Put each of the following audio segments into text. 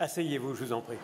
Asseyez-vous, je vous en prie.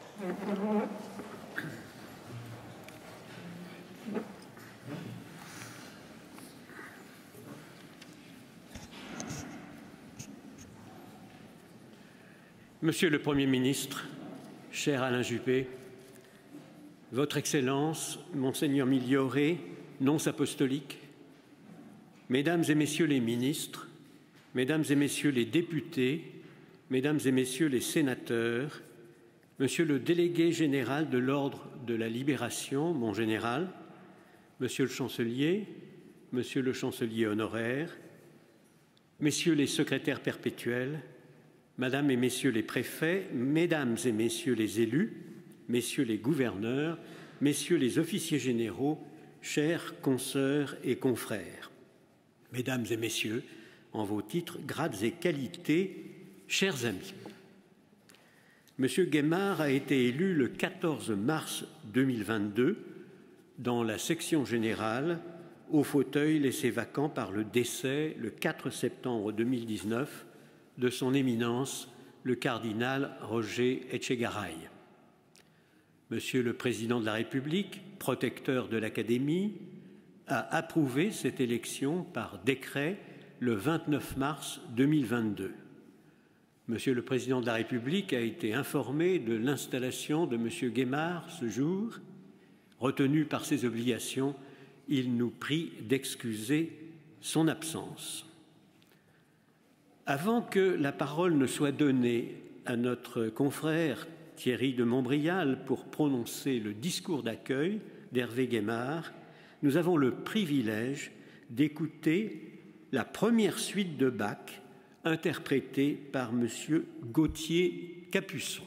Monsieur le Premier ministre, cher Alain Juppé, Votre Excellence, Monseigneur Miglioré, nonce apostolique, Mesdames et Messieurs les ministres, Mesdames et Messieurs les députés, Mesdames et Messieurs les sénateurs, Monsieur le délégué général de l'Ordre de la Libération, mon général, Monsieur le chancelier, Monsieur le chancelier honoraire, Messieurs les secrétaires perpétuels, Madame et Messieurs les préfets, Mesdames et Messieurs les élus, Messieurs les gouverneurs, Messieurs les officiers généraux, chers consoeurs et confrères, Mesdames et Messieurs, en vos titres, grades et qualités, chers amis. Monsieur Guémard a été élu le 14 mars 2022 dans la section générale au fauteuil laissé vacant par le décès le 4 septembre 2019 de son éminence le cardinal Roger Etchegaray. Monsieur le Président de la République, protecteur de l'Académie, a approuvé cette élection par décret le 29 mars 2022. Monsieur le Président de la République a été informé de l'installation de Monsieur Guémard ce jour. Retenu par ses obligations, il nous prie d'excuser son absence. Avant que la parole ne soit donnée à notre confrère Thierry de Montbrial pour prononcer le discours d'accueil d'Hervé Guémard, nous avons le privilège d'écouter la première suite de Bach interprétée par Monsieur Gauthier Capuçon.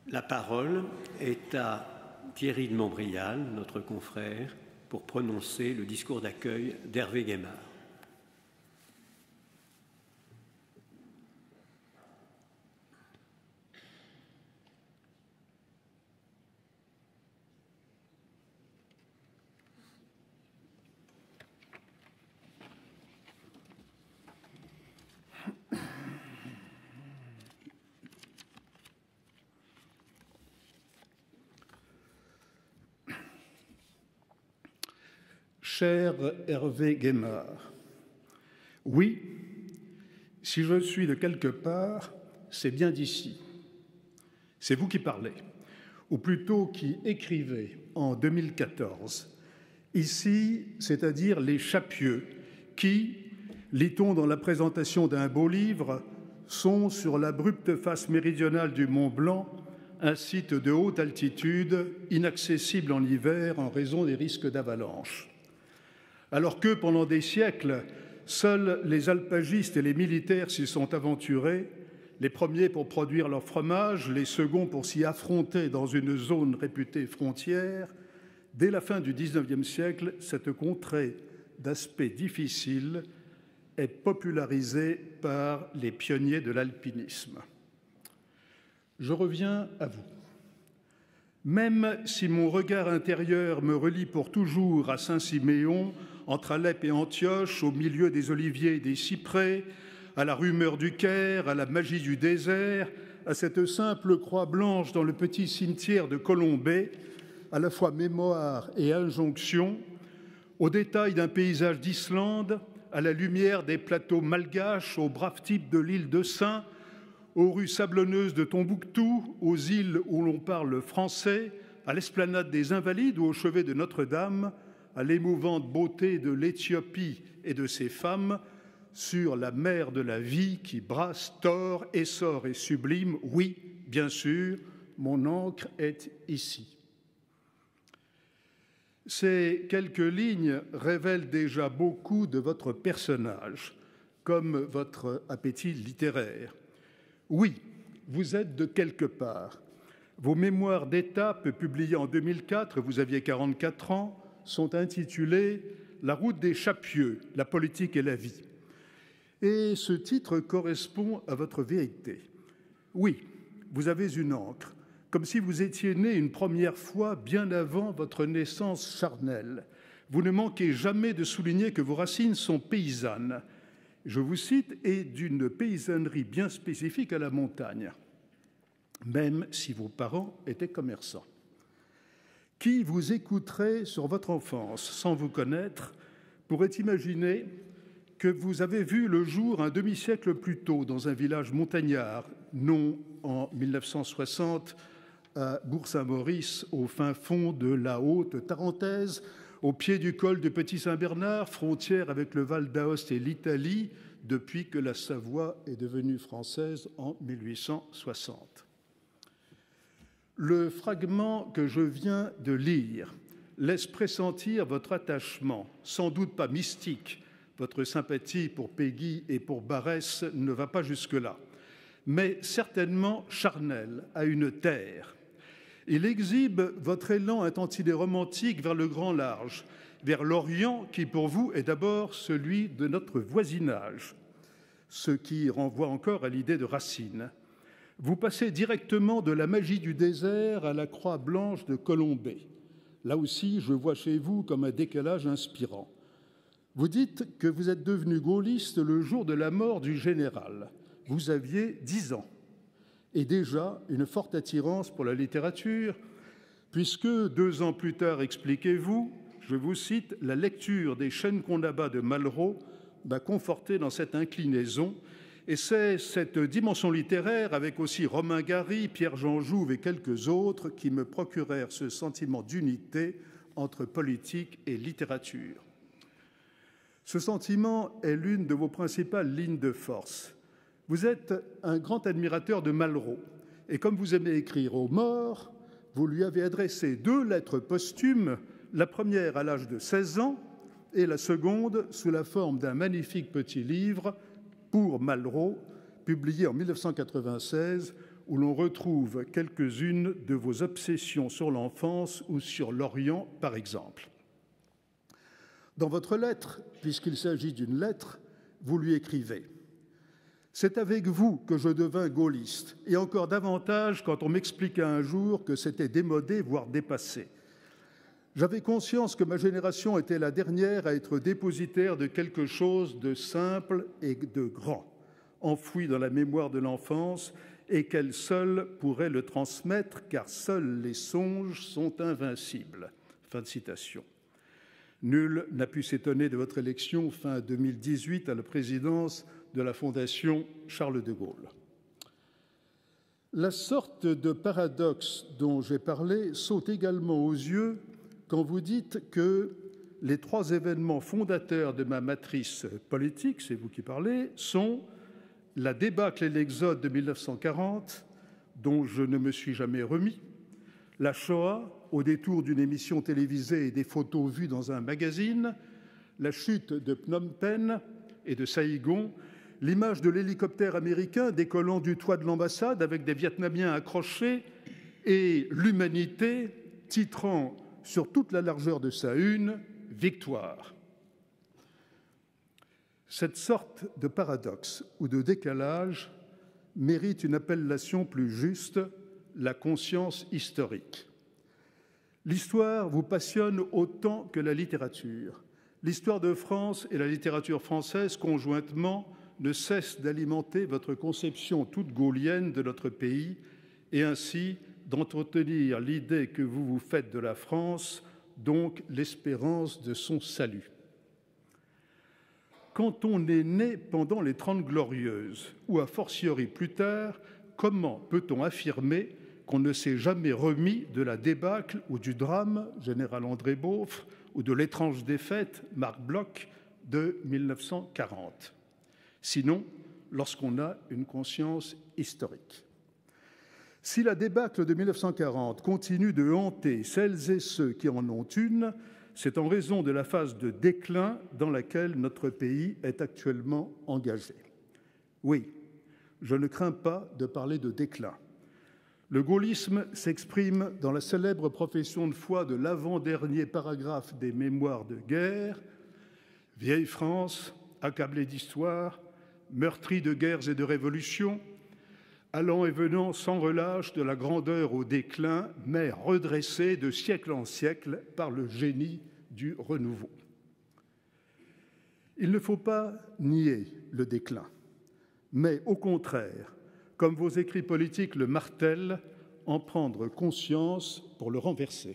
La parole est à Thierry de Montbrial, notre confrère, pour prononcer le discours d'accueil d'Hervé Guémard. Cher Hervé Guémard, oui, si je suis de quelque part, c'est bien d'ici. C'est vous qui parlez, ou plutôt qui écrivez en 2014. Ici, c'est-à-dire les Chapieux, qui, lit-on dans la présentation d'un beau livre, sont sur l'abrupte face méridionale du Mont Blanc, un site de haute altitude, inaccessible en hiver en raison des risques d'avalanche. Alors que, pendant des siècles, seuls les alpagistes et les militaires s'y sont aventurés, les premiers pour produire leur fromage, les seconds pour s'y affronter dans une zone réputée frontière, dès la fin du XIXe siècle, cette contrée d'aspect difficile est popularisée par les pionniers de l'alpinisme. Je reviens à vous. Même si mon regard intérieur me relie pour toujours à Saint-Siméon, entre Alep et Antioche, au milieu des oliviers et des cyprès, à la rumeur du Caire, à la magie du désert, à cette simple croix blanche dans le petit cimetière de Colombey, à la fois mémoire et injonction, aux détails d'un paysage d'Islande, à la lumière des plateaux malgaches, aux braves types de l'île de Sein, aux rues sablonneuses de Tombouctou, aux îles où l'on parle français, à l'esplanade des Invalides ou au chevet de Notre-Dame, à l'émouvante beauté de l'Éthiopie et de ses femmes, sur la mer de la vie qui brasse, tord, essor et sublime, oui, bien sûr, mon encre est ici. Ces quelques lignes révèlent déjà beaucoup de votre personnage, comme votre appétit littéraire. Oui, vous êtes de quelque part. Vos mémoires d'étape, publiées en 2004, vous aviez 44 ans, sont intitulées « La route des Chapieux, la politique et la vie ». Et ce titre correspond à votre vérité. Oui, vous avez une encre, comme si vous étiez né une première fois bien avant votre naissance charnelle. Vous ne manquez jamais de souligner que vos racines sont paysannes. Je vous cite, et d'une paysannerie bien spécifique à la montagne, même si vos parents étaient commerçants. Qui vous écouterait sur votre enfance sans vous connaître pourrait imaginer que vous avez vu le jour un demi-siècle plus tôt dans un village montagnard, non en 1960 à Bourg-Saint-Maurice, au fin fond de la Haute-Tarentaise, au pied du col de Petit-Saint-Bernard, frontière avec le Val d'Aoste et l'Italie, depuis que la Savoie est devenue française en 1860. Le fragment que je viens de lire laisse pressentir votre attachement, sans doute pas mystique. Votre sympathie pour Péguy et pour Barrès ne va pas jusque-là, mais certainement charnelle à une terre. Il exhibe votre élan un tantinet romantique vers le grand large, vers l'Orient qui pour vous est d'abord celui de notre voisinage, ce qui renvoie encore à l'idée de Racine. Vous passez directement de la magie du désert à la croix blanche de Colombey. Là aussi, je vois chez vous comme un décalage inspirant. Vous dites que vous êtes devenu gaulliste le jour de la mort du général. Vous aviez 10 ans et déjà une forte attirance pour la littérature, puisque 2 ans plus tard, expliquez-vous, je vous cite, « La lecture des Chaînes qu'on abat de Malraux m'a conforté dans cette inclinaison ». Et c'est cette dimension littéraire, avec aussi Romain Gary, Pierre-Jean Jouve et quelques autres, qui me procurèrent ce sentiment d'unité entre politique et littérature. Ce sentiment est l'une de vos principales lignes de force. Vous êtes un grand admirateur de Malraux, et comme vous aimez écrire aux morts, vous lui avez adressé 2 lettres posthumes, la première à l'âge de 16 ans et la seconde sous la forme d'un magnifique petit livre pour Malraux, publié en 1996 où l'on retrouve quelques-unes de vos obsessions sur l'enfance ou sur l'Orient, par exemple. Dans votre lettre, puisqu'il s'agit d'une lettre, vous lui écrivez « C'est avec vous que je devins gaulliste, et encore davantage quand on m'expliqua un jour que c'était démodé, voire dépassé. J'avais conscience que ma génération était la dernière à être dépositaire de quelque chose de simple et de grand, enfoui dans la mémoire de l'enfance, et qu'elle seule pourrait le transmettre, car seuls les songes sont invincibles. » Fin de citation. Nul n'a pu s'étonner de votre élection fin 2018 à la présidence de la Fondation Charles de Gaulle. La sorte de paradoxe dont j'ai parlé saute également aux yeux quand vous dites que les 3 événements fondateurs de ma matrice politique, c'est vous qui parlez, sont la débâcle et l'exode de 1940, dont je ne me suis jamais remis, la Shoah, au détour d'une émission télévisée et des photos vues dans un magazine, la chute de Phnom Penh et de Saïgon, l'image de l'hélicoptère américain décollant du toit de l'ambassade avec des Vietnamiens accrochés et l'Humanité titrant sur toute la largeur de sa une « Victoire ». Cette sorte de paradoxe ou de décalage mérite une appellation plus juste, la conscience historique. L'histoire vous passionne autant que la littérature. L'histoire de France et la littérature française conjointement ne cessent d'alimenter votre conception toute gaulienne de notre pays et ainsi d'entretenir l'idée que vous vous faites de la France, donc l'espérance de son salut. Quand on est né pendant les 30 Glorieuses, ou a fortiori plus tard, comment peut-on affirmer qu'on ne s'est jamais remis de la débâcle ou du drame, général André Beaufre, ou de l'étrange défaite, Marc Bloch, de 1940, sinon lorsqu'on a une conscience historique. Si la débâcle de 1940 continue de hanter celles et ceux qui en ont une, c'est en raison de la phase de déclin dans laquelle notre pays est actuellement engagé. Oui, je ne crains pas de parler de déclin. Le gaullisme s'exprime dans la célèbre profession de foi de l'avant-dernier paragraphe des Mémoires de guerre. « Vieille France, accablée d'histoire, meurtrie de guerres et de révolutions, allant et venant sans relâche de la grandeur au déclin, mais redressée de siècle en siècle par le génie du renouveau. » Il ne faut pas nier le déclin, mais au contraire, comme vos écrits politiques le martèlent, en prendre conscience pour le renverser.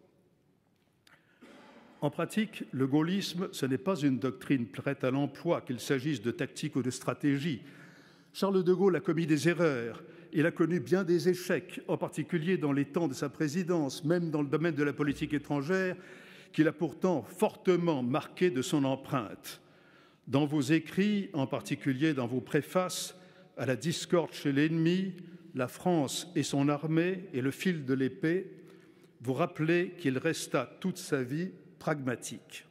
En pratique, le gaullisme, ce n'est pas une doctrine prête à l'emploi, qu'il s'agisse de tactique ou de stratégie. Charles de Gaulle a commis des erreurs, il a connu bien des échecs, en particulier dans les temps de sa présidence, même dans le domaine de la politique étrangère, qu'il a pourtant fortement marqué de son empreinte. Dans vos écrits, en particulier dans vos préfaces, à la discorde chez l'ennemi, la France et son armée et le fil de l'épée, vous rappelez qu'il resta toute sa vie pragmatique.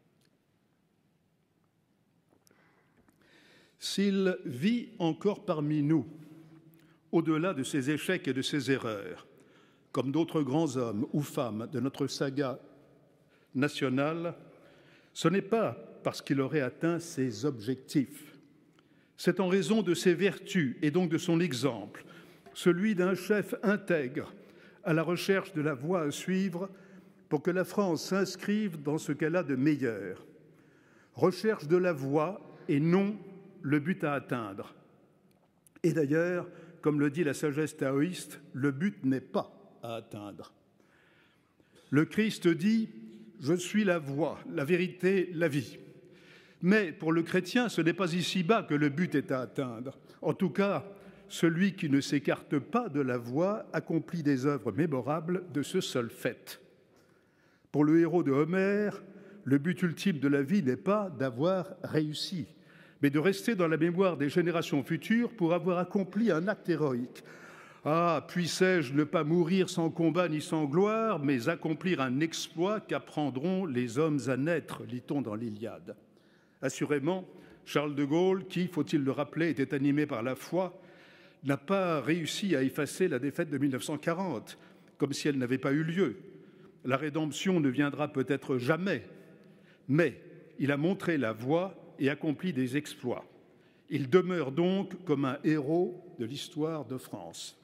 S'il vit encore parmi nous, au-delà de ses échecs et de ses erreurs, comme d'autres grands hommes ou femmes de notre saga nationale, ce n'est pas parce qu'il aurait atteint ses objectifs. C'est en raison de ses vertus et donc de son exemple, celui d'un chef intègre à la recherche de la voie à suivre pour que la France s'inscrive dans ce qu'elle a de meilleur. Recherche de la voie et non le but à atteindre. Et d'ailleurs, comme le dit la sagesse taoïste, le but n'est pas à atteindre. Le Christ dit « Je suis la voie, la vérité, la vie ». Mais pour le chrétien, ce n'est pas ici-bas que le but est à atteindre. En tout cas, celui qui ne s'écarte pas de la voie accomplit des œuvres mémorables de ce seul fait. Pour le héros de Homère, le but ultime de la vie n'est pas d'avoir réussi, mais de rester dans la mémoire des générations futures pour avoir accompli un acte héroïque. Ah, puissais-je ne pas mourir sans combat ni sans gloire, mais accomplir un exploit qu'apprendront les hommes à naître, lit-on dans l'Iliade. Assurément, Charles de Gaulle, qui, faut-il le rappeler, était animé par la foi, n'a pas réussi à effacer la défaite de 1940, comme si elle n'avait pas eu lieu. La rédemption ne viendra peut-être jamais, mais il a montré la voie et accompli des exploits. Il demeure donc comme un héros de l'histoire de France.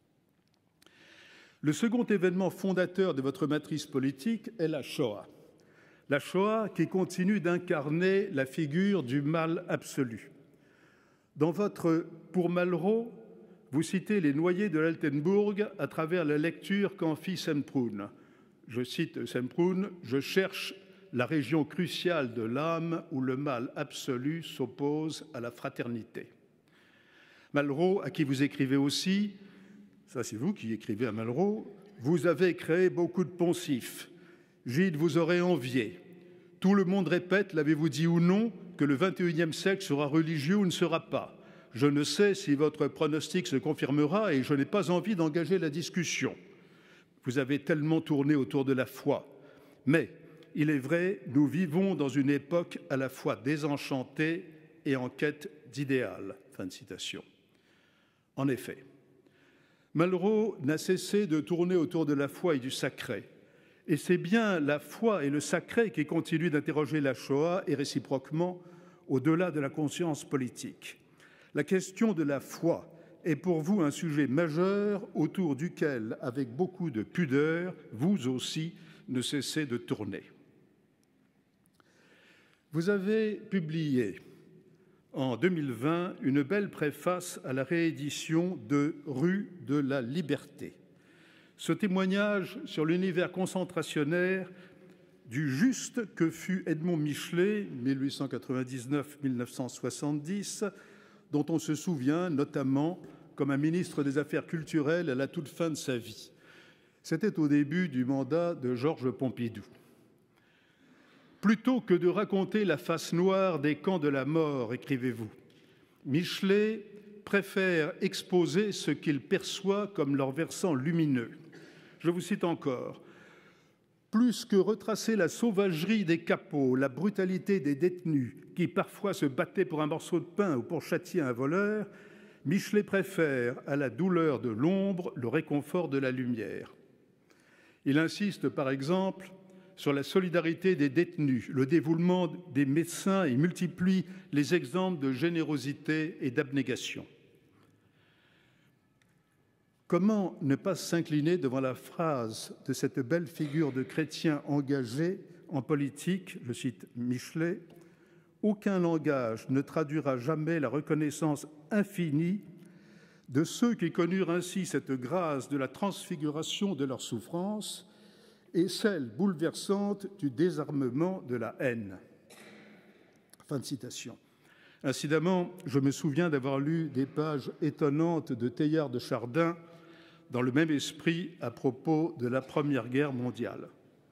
Le second événement fondateur de votre matrice politique est la Shoah. La Shoah qui continue d'incarner la figure du mal absolu. Dans votre Pour Malraux, vous citez les noyés de l'Altenbourg à travers la lecture qu'en fit Semprún. Je cite Semprún, « Je cherche la région cruciale de l'âme où le mal absolu s'oppose à la fraternité. » Malraux, à qui vous écrivez aussi, ça c'est vous qui écrivez à Malraux, « Vous avez créé beaucoup de poncifs. Gide vous aurait envié. Tout le monde répète, l'avez-vous dit ou non, que le XXIe siècle sera religieux ou ne sera pas. Je ne sais si votre pronostic se confirmera et je n'ai pas envie d'engager la discussion. Vous avez tellement tourné autour de la foi. Mais, il est vrai, nous vivons dans une époque à la fois désenchantée et en quête d'idéal. » Fin de citation. En effet, Malraux n'a cessé de tourner autour de la foi et du sacré. Et c'est bien la foi et le sacré qui continuent d'interroger la Shoah et réciproquement au-delà de la conscience politique. La question de la foi est pour vous un sujet majeur autour duquel, avec beaucoup de pudeur, vous aussi ne cessez de tourner. Vous avez publié en 2020 une belle préface à la réédition de Rue de la Liberté. Ce témoignage sur l'univers concentrationnaire du juste que fut Edmond Michelet, 1899-1970, dont on se souvient notamment comme un ministre des Affaires culturelles à la toute fin de sa vie. C'était au début du mandat de Georges Pompidou. Plutôt que de raconter la face noire des camps de la mort, écrivez-vous, Michelet préfère exposer ce qu'il perçoit comme leur versant lumineux. Je vous cite encore. Plus que retracer la sauvagerie des capots, la brutalité des détenus qui parfois se battaient pour un morceau de pain ou pour châtier un voleur, Michelet préfère à la douleur de l'ombre le réconfort de la lumière. Il insiste par exemple sur la solidarité des détenus, le dévouement des médecins et multiplie les exemples de générosité et d'abnégation. Comment ne pas s'incliner devant la phrase de cette belle figure de chrétien engagé en politique, je cite Michelet, « Aucun langage ne traduira jamais la reconnaissance infinie de ceux qui connurent ainsi cette grâce de la transfiguration de leur souffrance et celle bouleversante du désarmement de la haine. » Fin de citation. Incidemment, je me souviens d'avoir lu des pages étonnantes de Teilhard de Chardin dans le même esprit à propos de la Première Guerre mondiale.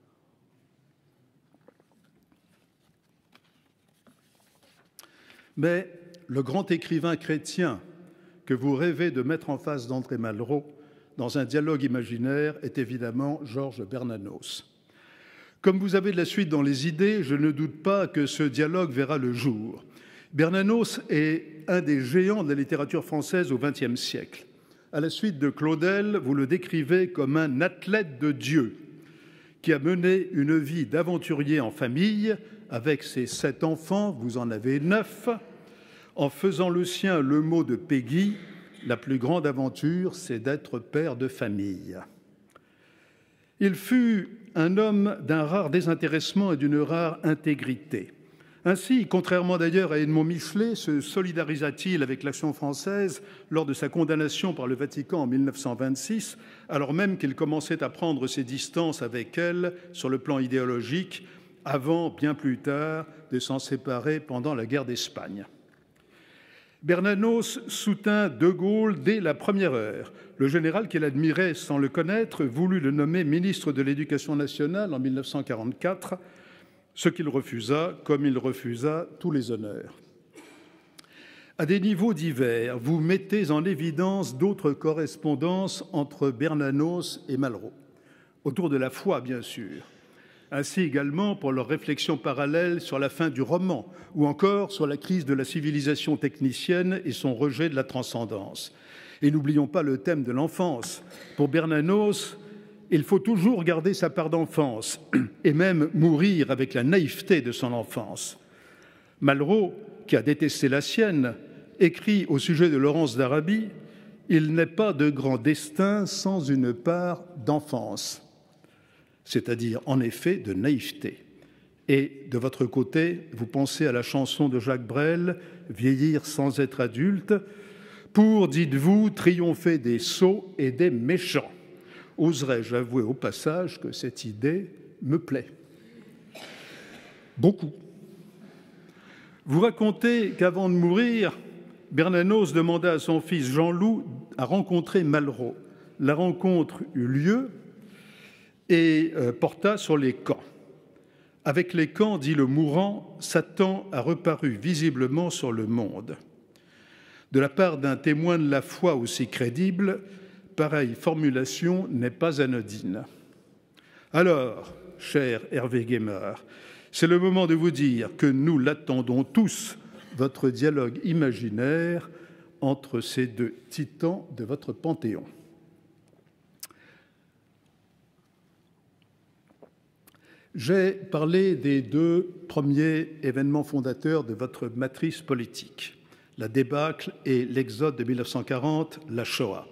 Mais le grand écrivain chrétien que vous rêvez de mettre en face d'André Malraux dans un dialogue imaginaire est évidemment Georges Bernanos. Comme vous avez de la suite dans les idées, je ne doute pas que ce dialogue verra le jour. Bernanos est un des géants de la littérature française au XXe siècle. À la suite de Claudel, vous le décrivez comme un athlète de Dieu qui a mené une vie d'aventurier en famille avec ses 7 enfants, vous en avez 9, en faisant le sien le mot de Péguy, la plus grande aventure, c'est d'être père de famille. Il fut un homme d'un rare désintéressement et d'une rare intégrité. Ainsi, contrairement d'ailleurs à Edmond Michelet, se solidarisa-t-il avec l'Action française lors de sa condamnation par le Vatican en 1926, alors même qu'il commençait à prendre ses distances avec elle sur le plan idéologique, avant, bien plus tard, de s'en séparer pendant la guerre d'Espagne. Bernanos soutint De Gaulle dès la première heure. Le général qu'il admirait sans le connaître voulut le nommer ministre de l'Éducation nationale en 1944, ce qu'il refusa, comme il refusa tous les honneurs. À des niveaux divers, vous mettez en évidence d'autres correspondances entre Bernanos et Malraux, autour de la foi, bien sûr, ainsi également pour leurs réflexions parallèles sur la fin du roman, ou encore sur la crise de la civilisation technicienne et son rejet de la transcendance. Et n'oublions pas le thème de l'enfance. Pour Bernanos, il faut toujours garder sa part d'enfance et même mourir avec la naïveté de son enfance. Malraux, qui a détesté la sienne, écrit au sujet de Laurence d'Arabie « Il n'est pas de grand destin sans une part d'enfance », c'est-à-dire en effet de naïveté. Et de votre côté, vous pensez à la chanson de Jacques Brel « Vieillir sans être adulte » pour, dites-vous, triompher des sots et des méchants. Oserais-je avouer au passage que cette idée me plaît beaucoup. Vous racontez qu'avant de mourir, Bernanos demanda à son fils Jean-Loup à rencontrer Malraux. La rencontre eut lieu et porta sur les camps. Avec les camps, dit le mourant, Satan a reparu visiblement sur le monde. De la part d'un témoin de la foi aussi crédible, pareille formulation n'est pas anodine. Alors, cher Hervé Guémard, c'est le moment de vous dire que nous l'attendons tous, votre dialogue imaginaire entre ces deux titans de votre panthéon. J'ai parlé des deux premiers événements fondateurs de votre matrice politique, la débâcle et l'exode de 1940, la Shoah.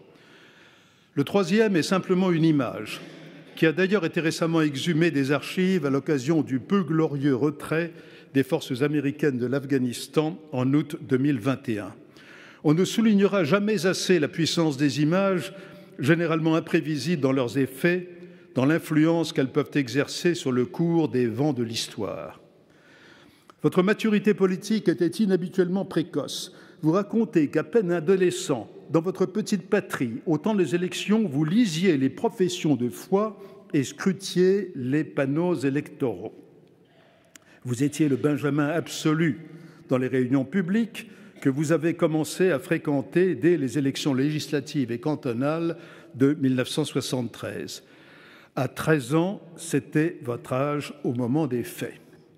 Le troisième est simplement une image, qui a d'ailleurs été récemment exhumée des archives à l'occasion du peu glorieux retrait des forces américaines de l'Afghanistan en août 2021. On ne soulignera jamais assez la puissance des images, généralement imprévisibles dans leurs effets, dans l'influence qu'elles peuvent exercer sur le cours des vents de l'histoire. Votre maturité politique était inhabituellement précoce. Vous racontez qu'à peine adolescent, dans votre petite patrie, au temps des élections, vous lisiez les professions de foi et scrutiez les panneaux électoraux. Vous étiez le Benjamin absolu dans les réunions publiques que vous avez commencé à fréquenter dès les élections législatives et cantonales de 1973. À 13 ans, c'était votre âge au moment des faits.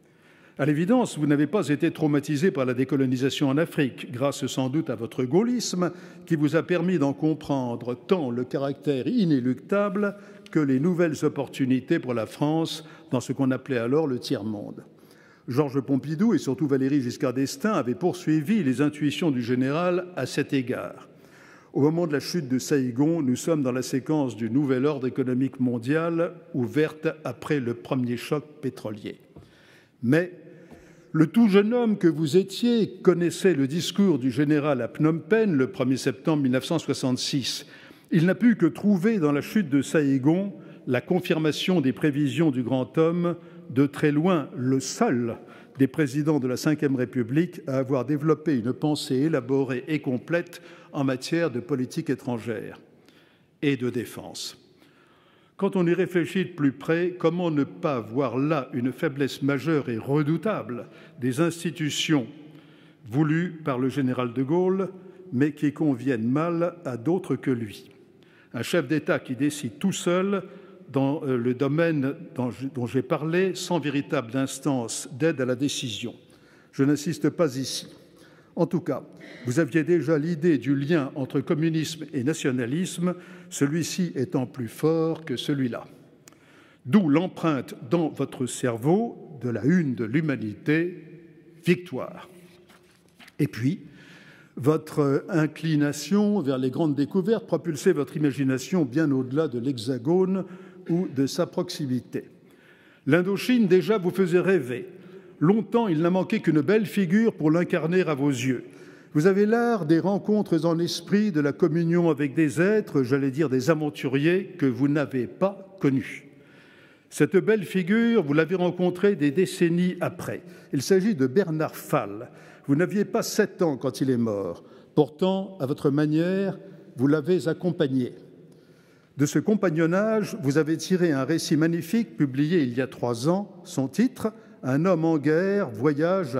À l'évidence, vous n'avez pas été traumatisé par la décolonisation en Afrique, grâce sans doute à votre gaullisme qui vous a permis d'en comprendre tant le caractère inéluctable que les nouvelles opportunités pour la France dans ce qu'on appelait alors le tiers-monde. Georges Pompidou et surtout Valéry Giscard d'Estaing avaient poursuivi les intuitions du général à cet égard. Au moment de la chute de Saïgon, nous sommes dans la séquence du nouvel ordre économique mondial ouverte après le premier choc pétrolier. Mais le tout jeune homme que vous étiez connaissait le discours du général à Phnom Penh le 1er septembre 1966. Il n'a pu que trouver dans la chute de Saïgon la confirmation des prévisions du grand homme, de très loin le seul des présidents de la Ve République à avoir développé une pensée élaborée et complète en matière de politique étrangère et de défense. Quand on y réfléchit de plus près, comment ne pas voir là une faiblesse majeure et redoutable des institutions voulues par le général de Gaulle, mais qui conviennent mal à d'autres que lui. Un chef d'État qui décide tout seul dans le domaine dont j'ai parlé, sans véritable instance d'aide à la décision. Je n'insiste pas ici. En tout cas, vous aviez déjà l'idée du lien entre communisme et nationalisme, celui-ci étant plus fort que celui-là. D'où l'empreinte dans votre cerveau de la une de l'Humanité, victoire. Et puis, votre inclination vers les grandes découvertes propulsait votre imagination bien au-delà de l'Hexagone ou de sa proximité. L'Indochine, déjà, vous faisait rêver. Longtemps, il n'a manqué qu'une belle figure pour l'incarner à vos yeux. Vous avez l'art des rencontres en esprit, de la communion avec des êtres, j'allais dire des aventuriers, que vous n'avez pas connus. Cette belle figure, vous l'avez rencontrée des décennies après. Il s'agit de Bernard Fall. Vous n'aviez pas 7 ans quand il est mort. Pourtant, à votre manière, vous l'avez accompagné. De ce compagnonnage, vous avez tiré un récit magnifique publié il y a 3 ans. Son titre, « Un homme en guerre, voyage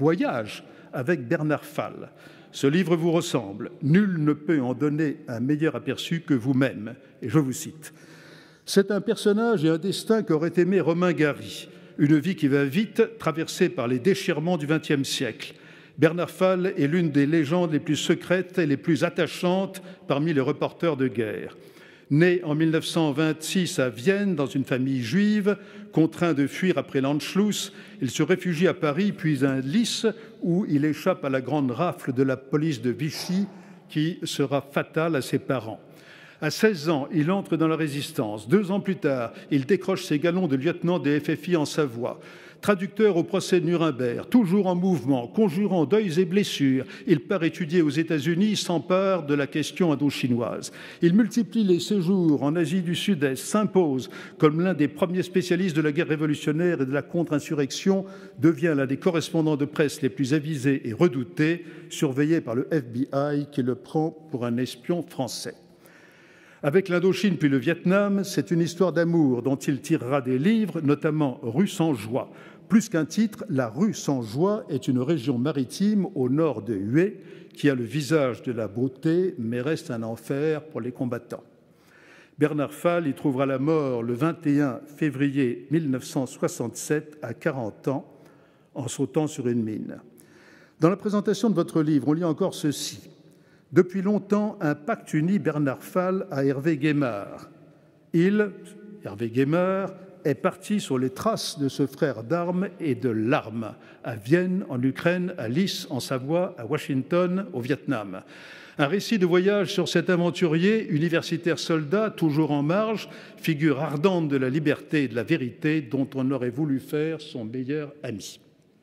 avec Bernard Fall ». Ce livre vous ressemble. Nul ne peut en donner un meilleur aperçu que vous-même. Et je vous cite. « C'est un personnage et un destin qu'aurait aimé Romain Gary. Une vie qui va vite, traversée par les déchirements du XXe siècle. Bernard Fall est l'une des légendes les plus secrètes et les plus attachantes parmi les reporters de guerre. Né en 1926 à Vienne, dans une famille juive, contraint de fuir après l'Anschluss, il se réfugie à Paris, puis à Lys, où il échappe à la grande rafle de la police de Vichy, qui sera fatale à ses parents. À 16 ans, il entre dans la Résistance. 2 ans plus tard, il décroche ses galons de lieutenant des FFI en Savoie. Traducteur au procès de Nuremberg, toujours en mouvement, conjurant deuils et blessures, il part étudier aux États-Unis, s'empare de la question indo-chinoise. Il multiplie les séjours en Asie du Sud-Est, s'impose comme l'un des premiers spécialistes de la guerre révolutionnaire et de la contre-insurrection, devient l'un des correspondants de presse les plus avisés et redoutés, surveillé par le FBI qui le prend pour un espion français. Avec l'Indochine puis le Vietnam, c'est une histoire d'amour dont il tirera des livres, notamment Rue sans joie. Plus qu'un titre, la rue sans joie est une région maritime au nord de Hue qui a le visage de la beauté, mais reste un enfer pour les combattants. Bernard Fall y trouvera la mort le 21 février 1967 à 40 ans en sautant sur une mine. Dans la présentation de votre livre, on lit encore ceci. Depuis longtemps, un pacte unit Bernard Fall à Hervé Guémard. Il, Hervé Guémard, est parti sur les traces de ce frère d'armes et de larmes, à Vienne, en Ukraine, à Lys, en Savoie, à Washington, au Vietnam. Un récit de voyage sur cet aventurier, universitaire soldat, toujours en marge, figure ardente de la liberté et de la vérité dont on aurait voulu faire son meilleur ami.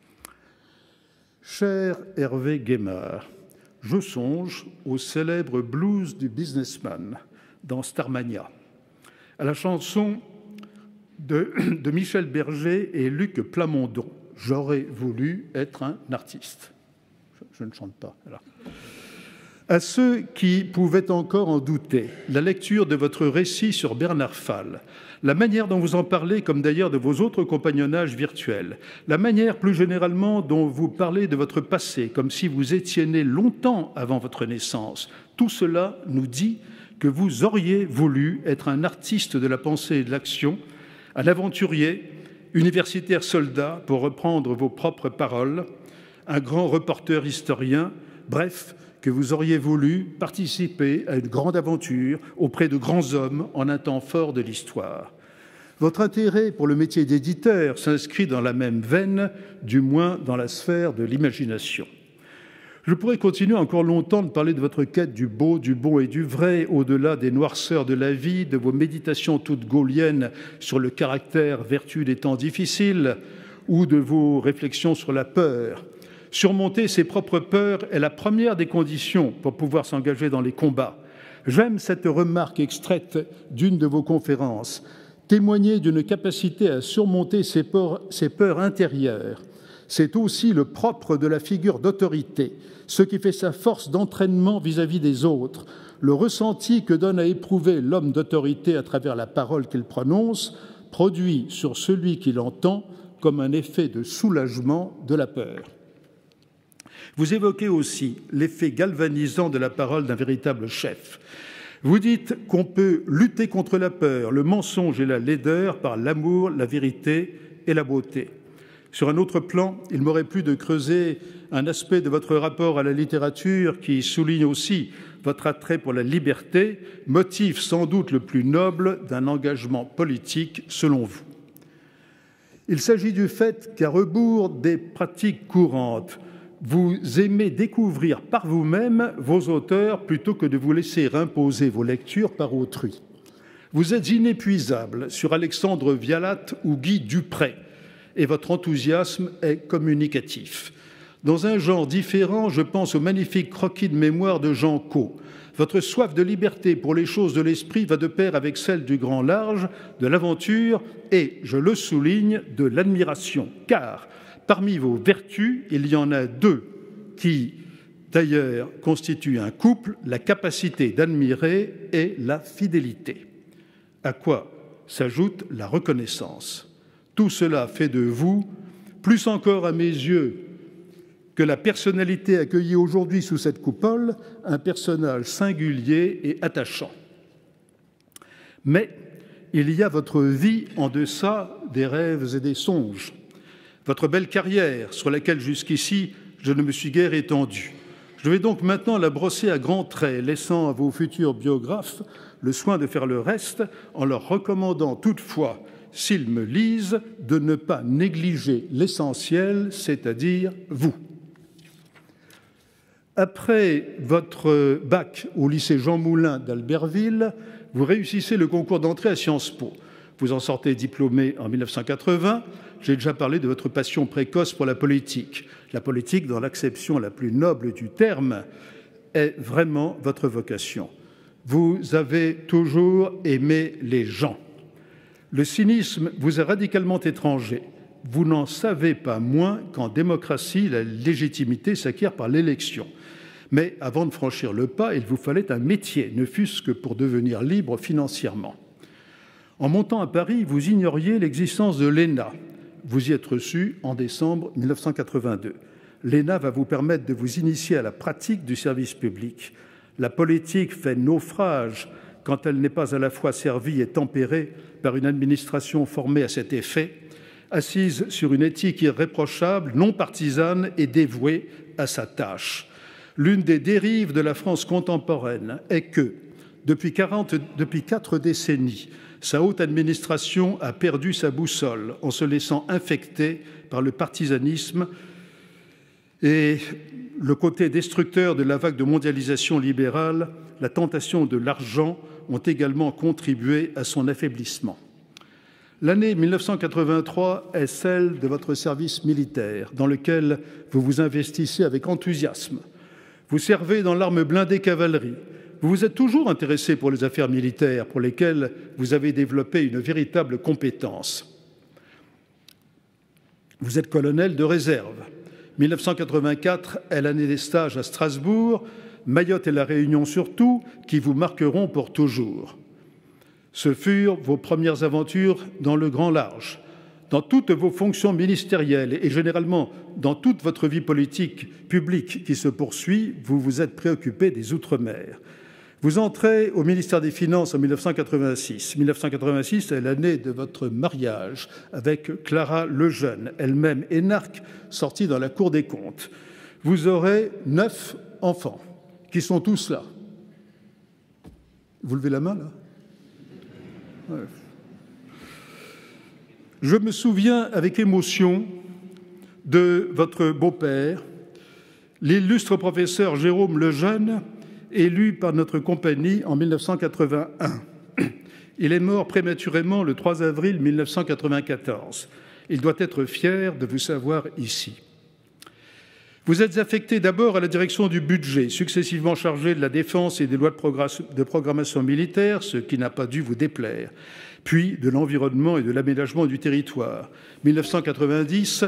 Cher Hervé Guémard, je songe au célèbre blues du businessman dans Starmania, à la chanson de Michel Berger et Luc Plamondon. J'aurais voulu être un artiste. Je ne chante pas. Alors. À ceux qui pouvaient encore en douter, la lecture de votre récit sur Bernard Fall, la manière dont vous en parlez, comme d'ailleurs de vos autres compagnonnages virtuels, la manière plus généralement dont vous parlez de votre passé, comme si vous étiez né longtemps avant votre naissance, tout cela nous dit que vous auriez voulu être un artiste de la pensée et de l'action, un aventurier, universitaire soldat, pour reprendre vos propres paroles, un grand reporter historien, bref, que vous auriez voulu participer à une grande aventure auprès de grands hommes en un temps fort de l'histoire. Votre intérêt pour le métier d'éditeur s'inscrit dans la même veine, du moins dans la sphère de l'imagination. Je pourrais continuer encore longtemps de parler de votre quête du beau, du bon et du vrai, au-delà des noirceurs de la vie, de vos méditations toutes gaulliennes sur le caractère vertu des temps difficiles, ou de vos réflexions sur la peur. Surmonter ses propres peurs est la première des conditions pour pouvoir s'engager dans les combats. J'aime cette remarque extraite d'une de vos conférences. Témoigner d'une capacité à surmonter ses peurs intérieures, c'est aussi le propre de la figure d'autorité, ce qui fait sa force d'entraînement vis-à-vis des autres, le ressenti que donne à éprouver l'homme d'autorité à travers la parole qu'il prononce, produit sur celui qui l'entend comme un effet de soulagement de la peur. Vous évoquez aussi l'effet galvanisant de la parole d'un véritable chef. Vous dites qu'on peut lutter contre la peur, le mensonge et la laideur par l'amour, la vérité et la beauté. Sur un autre plan, il m'aurait plu de creuser un aspect de votre rapport à la littérature qui souligne aussi votre attrait pour la liberté, motif sans doute le plus noble d'un engagement politique selon vous. Il s'agit du fait qu'à rebours des pratiques courantes, vous aimez découvrir par vous-même vos auteurs plutôt que de vous laisser imposer vos lectures par autrui. Vous êtes inépuisable sur Alexandre Vialat ou Guy Dupré et votre enthousiasme est communicatif. Dans un genre différent, je pense au magnifique croquis de mémoire de Jean Cau. Votre soif de liberté pour les choses de l'esprit va de pair avec celle du grand large, de l'aventure et, je le souligne, de l'admiration. Car parmi vos vertus, il y en a deux qui, d'ailleurs, constituent un couple, la capacité d'admirer et la fidélité. À quoi s'ajoute la reconnaissance. Tout cela fait de vous, plus encore à mes yeux que la personnalité accueillie aujourd'hui sous cette coupole, un personnage singulier et attachant. Mais il y a votre vie en deçà des rêves et des songes. Votre belle carrière, sur laquelle jusqu'ici je ne me suis guère étendu. Je vais donc maintenant la brosser à grands traits, laissant à vos futurs biographes le soin de faire le reste, en leur recommandant toutefois, s'ils me lisent, de ne pas négliger l'essentiel, c'est-à-dire vous. Après votre bac au lycée Jean Moulin d'Albertville, vous réussissez le concours d'entrée à Sciences Po. Vous en sortez diplômé en 1980. J'ai déjà parlé de votre passion précoce pour la politique. La politique, dans l'acception la plus noble du terme, est vraiment votre vocation. Vous avez toujours aimé les gens. Le cynisme vous est radicalement étranger. Vous n'en savez pas moins qu'en démocratie, la légitimité s'acquiert par l'élection. Mais avant de franchir le pas, il vous fallait un métier, ne fût-ce que pour devenir libre financièrement. En montant à Paris, vous ignoriez l'existence de l'ENA. Vous y êtes reçu en décembre 1982. L'ENA va vous permettre de vous initier à la pratique du service public. La politique fait naufrage quand elle n'est pas à la fois servie et tempérée par une administration formée à cet effet, assise sur une éthique irréprochable, non partisane et dévouée à sa tâche. L'une des dérives de la France contemporaine est que, depuis 4 décennies, sa haute administration a perdu sa boussole en se laissant infecter par le partisanisme et le côté destructeur de la vague de mondialisation libérale, la tentation de l'argent ont également contribué à son affaiblissement. L'année 1983 est celle de votre service militaire, dans lequel vous vous investissez avec enthousiasme. Vous servez dans l'arme blindée cavalerie. Vous vous êtes toujours intéressé pour les affaires militaires, pour lesquelles vous avez développé une véritable compétence. Vous êtes colonel de réserve. 1984 est l'année des stages à Strasbourg, Mayotte et La Réunion surtout, qui vous marqueront pour toujours. Ce furent vos premières aventures dans le grand large. Dans toutes vos fonctions ministérielles et généralement dans toute votre vie politique publique qui se poursuit, vous vous êtes préoccupé des Outre-mer. Vous entrez au ministère des Finances en 1986. 1986 est l'année de votre mariage avec Clara Lejeune, elle-même énarque, sortie dans la Cour des comptes. Vous aurez 9 enfants, qui sont tous là. Vous levez la main, là ? Ouais. Je me souviens avec émotion de votre beau-père, l'illustre professeur Jérôme Lejeune, élu par notre compagnie en 1981. Il est mort prématurément le 3 avril 1994. Il doit être fier de vous savoir ici. Vous êtes affecté d'abord à la direction du budget, successivement chargé de la défense et des lois de programmation militaire, ce qui n'a pas dû vous déplaire, puis de l'environnement et de l'aménagement du territoire. 1990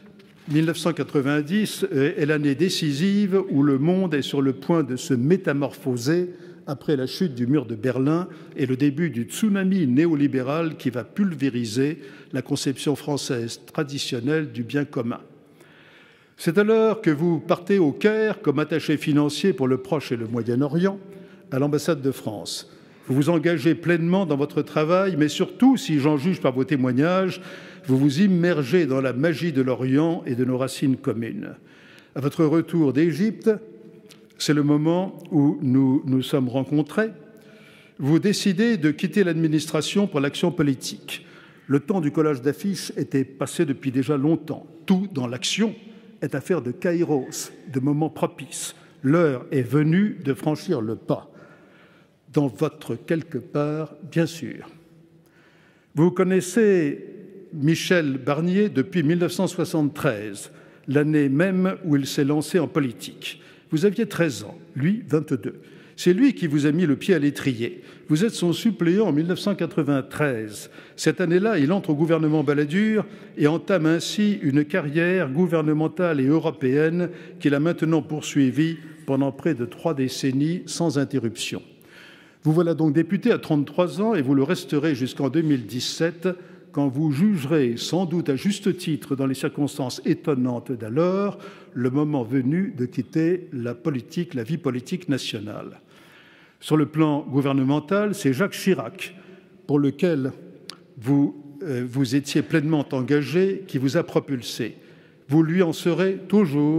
est l'année décisive où le monde est sur le point de se métamorphoser après la chute du mur de Berlin et le début du tsunami néolibéral qui va pulvériser la conception française traditionnelle du bien commun. C'est alors que vous partez au Caire comme attaché financier pour le Proche et le Moyen-Orient à l'ambassade de France. Vous vous engagez pleinement dans votre travail, mais surtout, si j'en juge par vos témoignages, vous vous immergez dans la magie de l'Orient et de nos racines communes. À votre retour d'Égypte, c'est le moment où nous nous sommes rencontrés. Vous décidez de quitter l'administration pour l'action politique. Le temps du collage d'affiches était passé depuis déjà longtemps. Tout dans l'action est affaire de kairos, de moments propices. L'heure est venue de franchir le pas. Dans votre quelque part, bien sûr. Vous connaissez Michel Barnier depuis 1973, l'année même où il s'est lancé en politique. Vous aviez 13 ans, lui 22. C'est lui qui vous a mis le pied à l'étrier. Vous êtes son suppléant en 1993. Cette année-là, il entre au gouvernement Balladur et entame ainsi une carrière gouvernementale et européenne qu'il a maintenant poursuivie pendant près de 3 décennies sans interruption. Vous voilà donc député à 33 ans et vous le resterez jusqu'en 2017 quand vous jugerez, sans doute à juste titre dans les circonstances étonnantes d'alors, le moment venu de quitter la vie politique nationale. Sur le plan gouvernemental, c'est Jacques Chirac, pour lequel vous étiez pleinement engagé, qui vous a propulsé. Vous lui en serez toujours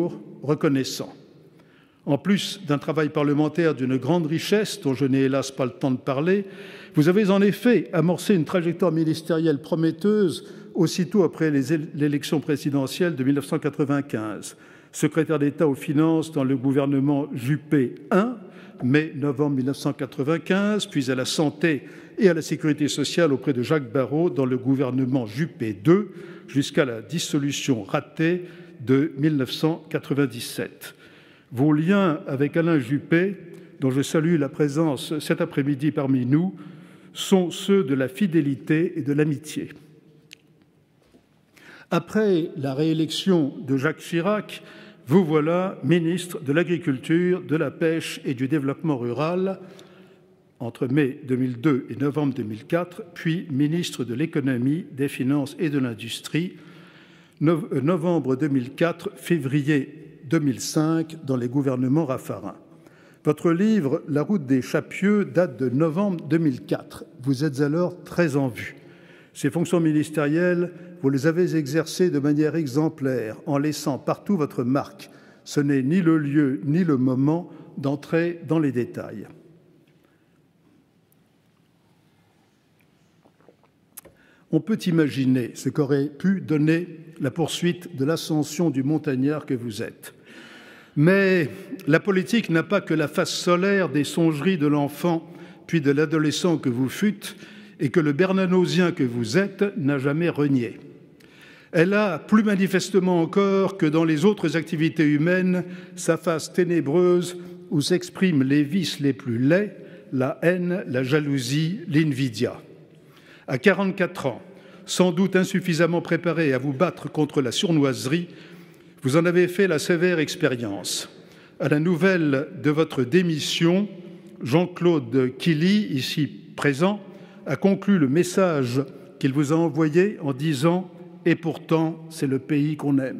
reconnaissants. En plus d'un travail parlementaire d'une grande richesse, dont je n'ai hélas pas le temps de parler, vous avez en effet amorcé une trajectoire ministérielle prometteuse aussitôt après l'élection présidentielle de 1995. Secrétaire d'État aux Finances dans le gouvernement Juppé I, mai-novembre 1995, puis à la Santé et à la Sécurité sociale auprès de Jacques Barrot dans le gouvernement Juppé II, jusqu'à la dissolution ratée de 1997. Vos liens avec Alain Juppé, dont je salue la présence cet après-midi parmi nous, sont ceux de la fidélité et de l'amitié. Après la réélection de Jacques Chirac, vous voilà ministre de l'Agriculture, de la Pêche et du Développement rural entre mai 2002 et novembre 2004, puis ministre de l'Économie, des Finances et de l'Industrie, novembre 2004, février 2005, dans les gouvernements Raffarin. Votre livre « La route des Chapieux » date de novembre 2004. Vous êtes alors très en vue. Ces fonctions ministérielles, vous les avez exercées de manière exemplaire, en laissant partout votre marque. Ce n'est ni le lieu ni le moment d'entrer dans les détails. On peut imaginer ce qu'aurait pu donner la poursuite de l'ascension du montagnard que vous êtes. Mais la politique n'a pas que la face solaire des songeries de l'enfant puis de l'adolescent que vous fûtes et que le bernanosien que vous êtes n'a jamais renié. Elle a, plus manifestement encore que dans les autres activités humaines, sa face ténébreuse où s'expriment les vices les plus laids, la haine, la jalousie, l'invidia. À 44 ans, sans doute insuffisamment préparé à vous battre contre la sournoiserie, vous en avez fait la sévère expérience. À la nouvelle de votre démission, Jean-Claude Killy, ici présent, a conclu le message qu'il vous a envoyé en disant « Et pourtant, c'est le pays qu'on aime ».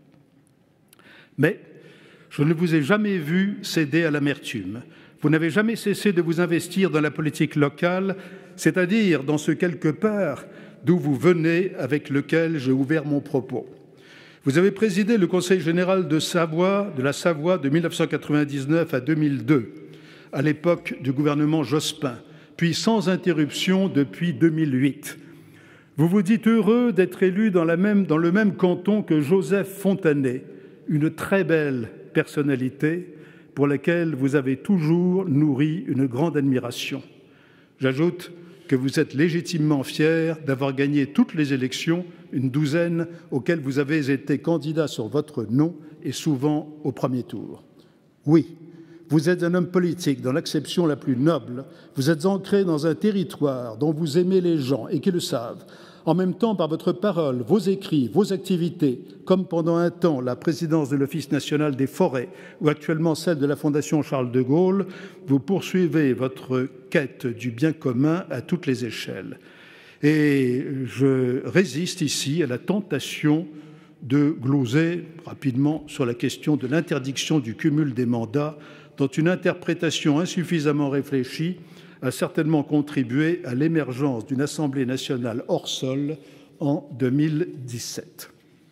Mais je ne vous ai jamais vu céder à l'amertume. Vous n'avez jamais cessé de vous investir dans la politique locale, c'est-à-dire dans ce quelque part d'où vous venez, avec lequel j'ai ouvert mon propos. Vous avez présidé le Conseil général de la Savoie de 1999 à 2002, à l'époque du gouvernement Jospin, puis sans interruption depuis 2008. Vous vous dites heureux d'être élu dans le même canton que Joseph Fontanet, une très belle personnalité pour laquelle vous avez toujours nourri une grande admiration. J'ajoute que vous êtes légitimement fier d'avoir gagné toutes les élections, une douzaine, auxquelles vous avez été candidat sur votre nom et souvent au premier tour. Oui, vous êtes un homme politique dans l'acception la plus noble. Vous êtes ancré dans un territoire dont vous aimez les gens et qui le savent. En même temps, par votre parole, vos écrits, vos activités, comme pendant un temps la présidence de l'Office national des forêts ou actuellement celle de la Fondation Charles de Gaulle, vous poursuivez votre quête du bien commun à toutes les échelles. Et je résiste ici à la tentation de gloser rapidement sur la question de l'interdiction du cumul des mandats, dont une interprétation insuffisamment réfléchie a certainement contribué à l'émergence d'une Assemblée nationale hors sol en 2017.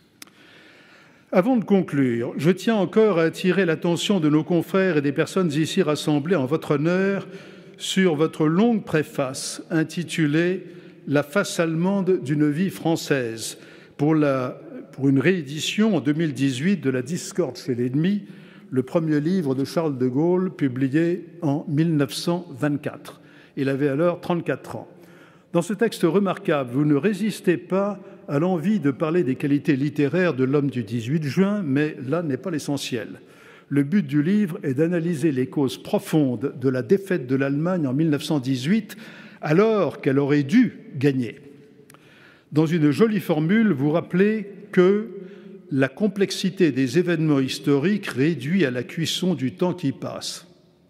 Avant de conclure, je tiens encore à attirer l'attention de nos confrères et des personnes ici rassemblées en votre honneur sur votre longue préface intitulée « La face allemande d'une vie française » pour une réédition en 2018 de La discorde chez l'ennemi, le premier livre de Charles de Gaulle, publié en 1924. Il avait alors 34 ans. Dans ce texte remarquable, vous ne résistez pas à l'envie de parler des qualités littéraires de l'homme du 18 juin, mais là n'est pas l'essentiel. Le but du livre est d'analyser les causes profondes de la défaite de l'Allemagne en 1918, alors qu'elle aurait dû gagner. Dans une jolie formule, vous rappelez que la complexité des événements historiques réduit à la cuisson du temps qui passe.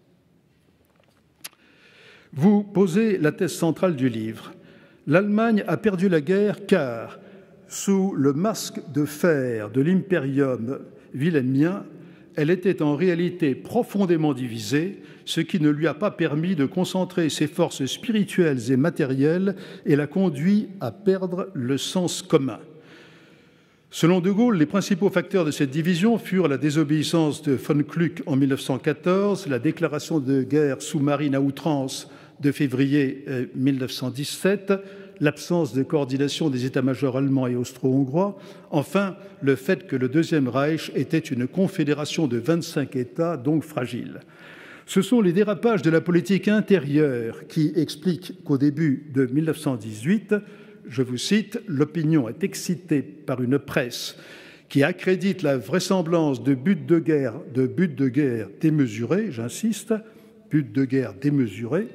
Vous posez la thèse centrale du livre. L'Allemagne a perdu la guerre car, sous le masque de fer de l'impérium wilhelmien, elle était en réalité profondément divisée, ce qui ne lui a pas permis de concentrer ses forces spirituelles et matérielles et l'a conduit à perdre le sens commun. Selon De Gaulle, les principaux facteurs de cette division furent la désobéissance de von Kluck en 1914, la déclaration de guerre sous-marine à outrance de février 1917, l'absence de coordination des états-majors allemands et austro-hongrois, enfin le fait que le Deuxième Reich était une confédération de 25 États, donc fragile. Ce sont les dérapages de la politique intérieure qui expliquent qu'au début de 1918, je vous cite, « L'opinion est excitée par une presse qui accrédite la vraisemblance de buts de guerre démesurés, j'insiste, buts de guerre démesurés,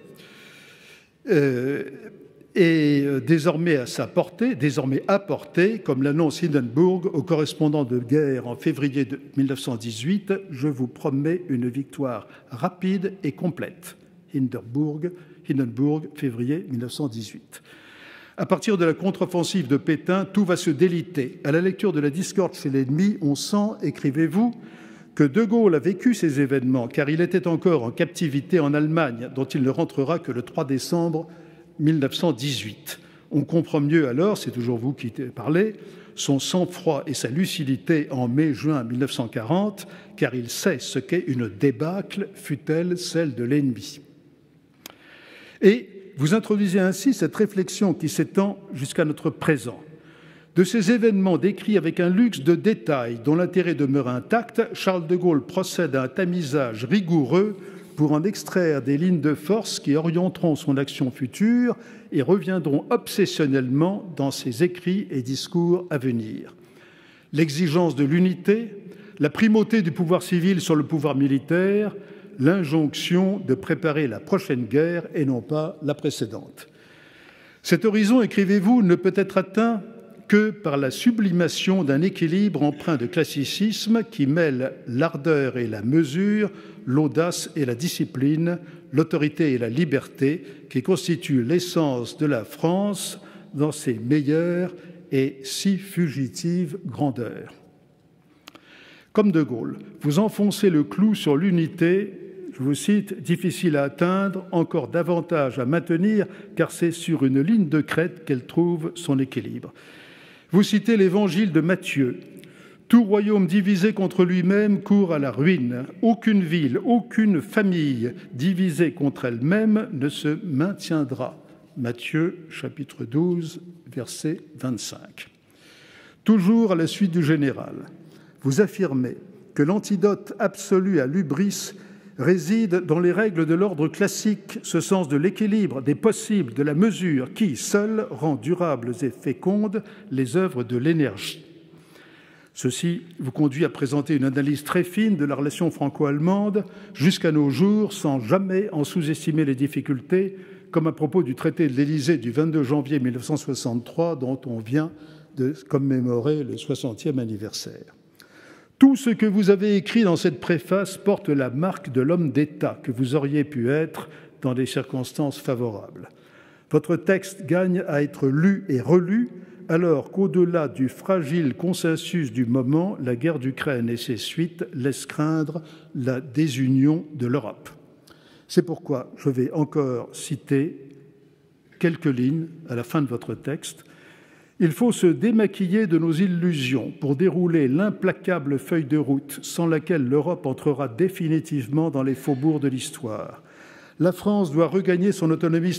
et désormais à portée, comme l'annonce Hindenburg au correspondant de guerre en février 1918, je vous promets une victoire rapide et complète. Hindenburg, février 1918. À partir de la contre-offensive de Pétain, tout va se déliter. À la lecture de la discorde chez l'ennemi, on sent, écrivez-vous, que De Gaulle a vécu ces événements, car il était encore en captivité en Allemagne, dont il ne rentrera que le 3 décembre 1918. On comprend mieux alors, c'est toujours vous qui parlez, son sang-froid et sa lucidité en mai-juin 1940, car il sait ce qu'est une débâcle, fût-elle celle de l'ennemi. Et vous introduisez ainsi cette réflexion qui s'étend jusqu'à notre présent. De ces événements décrits avec un luxe de détails dont l'intérêt demeure intact, Charles de Gaulle procède à un tamisage rigoureux pour en extraire des lignes de force qui orienteront son action future et reviendront obsessionnellement dans ses écrits et discours à venir. L'exigence de l'unité, la primauté du pouvoir civil sur le pouvoir militaire, l'injonction de préparer la prochaine guerre et non pas la précédente. Cet horizon, écrivez-vous, ne peut être atteint que par la sublimation d'un équilibre empreint de classicisme qui mêle l'ardeur et la mesure, l'audace et la discipline, l'autorité et la liberté, qui constituent l'essence de la France dans ses meilleures et si fugitives grandeurs. Comme De Gaulle, vous enfoncez le clou sur l'unité, je vous cite, « difficile à atteindre, encore davantage à maintenir, car c'est sur une ligne de crête qu'elle trouve son équilibre. » Vous citez l'évangile de Matthieu. « Tout royaume divisé contre lui-même court à la ruine. Aucune ville, aucune famille divisée contre elle-même ne se maintiendra. » Matthieu, chapitre 12, verset 25. Toujours à la suite du général, vous affirmez que l'antidote absolu à l'hubris réside dans les règles de l'ordre classique, ce sens de l'équilibre, des possibles, de la mesure, qui, seul, rend durables et fécondes les œuvres de l'énergie. Ceci vous conduit à présenter une analyse très fine de la relation franco-allemande jusqu'à nos jours, sans jamais en sous-estimer les difficultés, comme à propos du traité de l'Élysée du 22 janvier 1963, dont on vient de commémorer le 60e anniversaire. Tout ce que vous avez écrit dans cette préface porte la marque de l'homme d'État que vous auriez pu être dans des circonstances favorables. Votre texte gagne à être lu et relu, alors qu'au-delà du fragile consensus du moment, la guerre d'Ukraine et ses suites laissent craindre la désunion de l'Europe. C'est pourquoi je vais encore citer quelques lignes à la fin de votre texte. Il faut se démaquiller de nos illusions pour dérouler l'implacable feuille de route sans laquelle l'Europe entrera définitivement dans les faubourgs de l'histoire. La France doit regagner son autonomie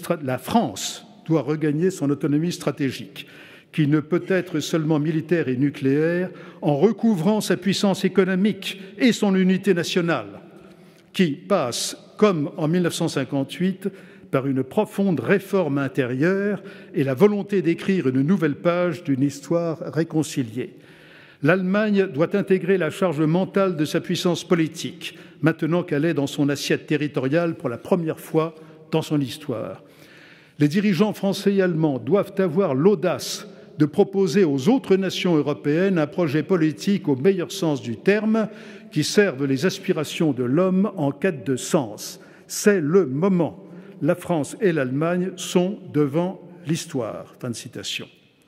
stratégique, qui ne peut être seulement militaire et nucléaire, en recouvrant sa puissance économique et son unité nationale, qui passe, comme en 1958, par une profonde réforme intérieure et la volonté d'écrire une nouvelle page d'une histoire réconciliée. L'Allemagne doit intégrer la charge mentale de sa puissance politique, maintenant qu'elle est dans son assiette territoriale pour la première fois dans son histoire. Les dirigeants français et allemands doivent avoir l'audace de proposer aux autres nations européennes un projet politique au meilleur sens du terme, qui serve les aspirations de l'homme en quête de sens. C'est le moment. La France et l'Allemagne sont devant l'histoire. Fin de citation.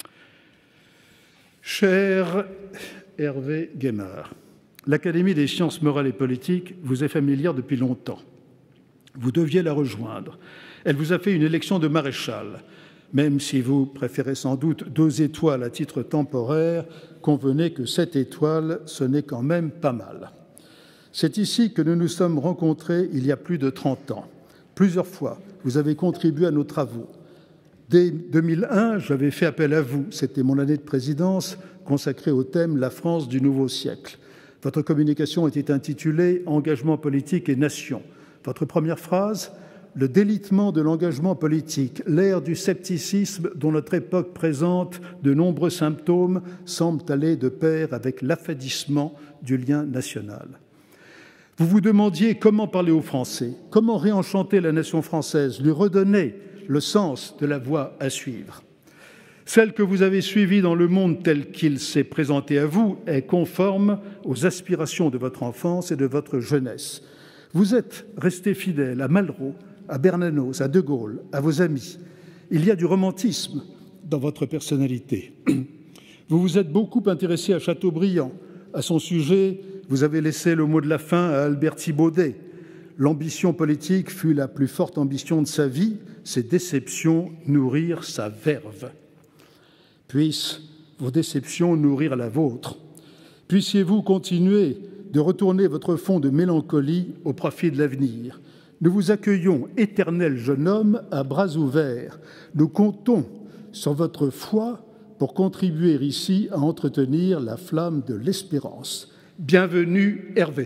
Cher Hervé Guémard, l'Académie des sciences morales et politiques vous est familière depuis longtemps. Vous deviez la rejoindre. Elle vous a fait une élection de maréchal. Même si vous préférez sans doute 2 étoiles à titre temporaire, convenez que 7 étoiles, ce n'est quand même pas mal. C'est ici que nous nous sommes rencontrés il y a plus de 30 ans. Plusieurs fois, vous avez contribué à nos travaux. Dès 2001, j'avais fait appel à vous. C'était mon année de présidence consacrée au thème « La France du nouveau siècle ». Votre communication était intitulée « Engagement politique et nation ». Votre première phrase, « Le délitement de l'engagement politique, l'ère du scepticisme dont notre époque présente de nombreux symptômes semble aller de pair avec l'affadissement du lien national ». Vous vous demandiez comment parler aux Français, comment réenchanter la nation française, lui redonner le sens de la voie à suivre. Celle que vous avez suivie dans le monde tel qu'il s'est présenté à vous est conforme aux aspirations de votre enfance et de votre jeunesse. Vous êtes resté fidèle à Malraux, à Bernanos, à De Gaulle, à vos amis. Il y a du romantisme dans votre personnalité. Vous vous êtes beaucoup intéressé à Chateaubriand. À son sujet, vous avez laissé le mot de la fin à Albert Thibaudet. L'ambition politique fut la plus forte ambition de sa vie, ses déceptions nourrirent sa verve. Puissent vos déceptions nourrir la vôtre. Puissiez-vous continuer de retourner votre fond de mélancolie au profit de l'avenir. Nous vous accueillons, éternel jeune homme, à bras ouverts. Nous comptons sur votre foi pour contribuer ici à entretenir la flamme de l'espérance. Bienvenue, Hervé.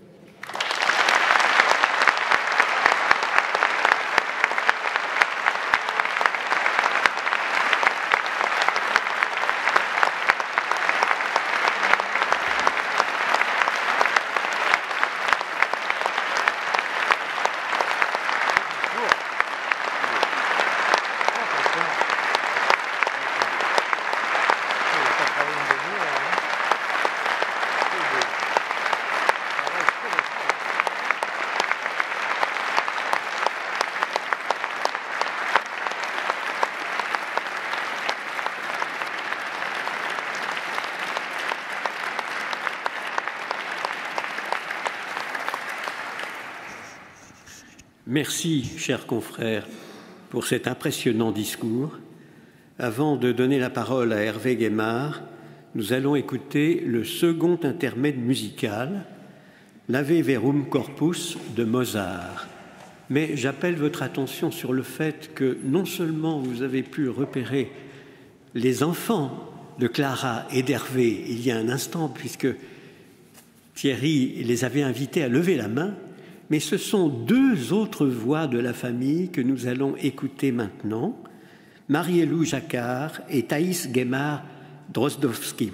Merci, chers confrères, pour cet impressionnant discours. Avant de donner la parole à Hervé Guémard, nous allons écouter le second intermède musical, l'Ave Verum Corpus de Mozart. Mais j'appelle votre attention sur le fait que non seulement vous avez pu repérer les enfants de Clara et d'Hervé il y a un instant, puisque Thierry les avait invités à lever la main, mais ce sont 2 autres voix de la famille que nous allons écouter maintenant, Marie-Élou Jacquard et Thaïs Guémard-Drozdowski.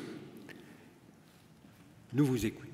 Nous vous écoutons.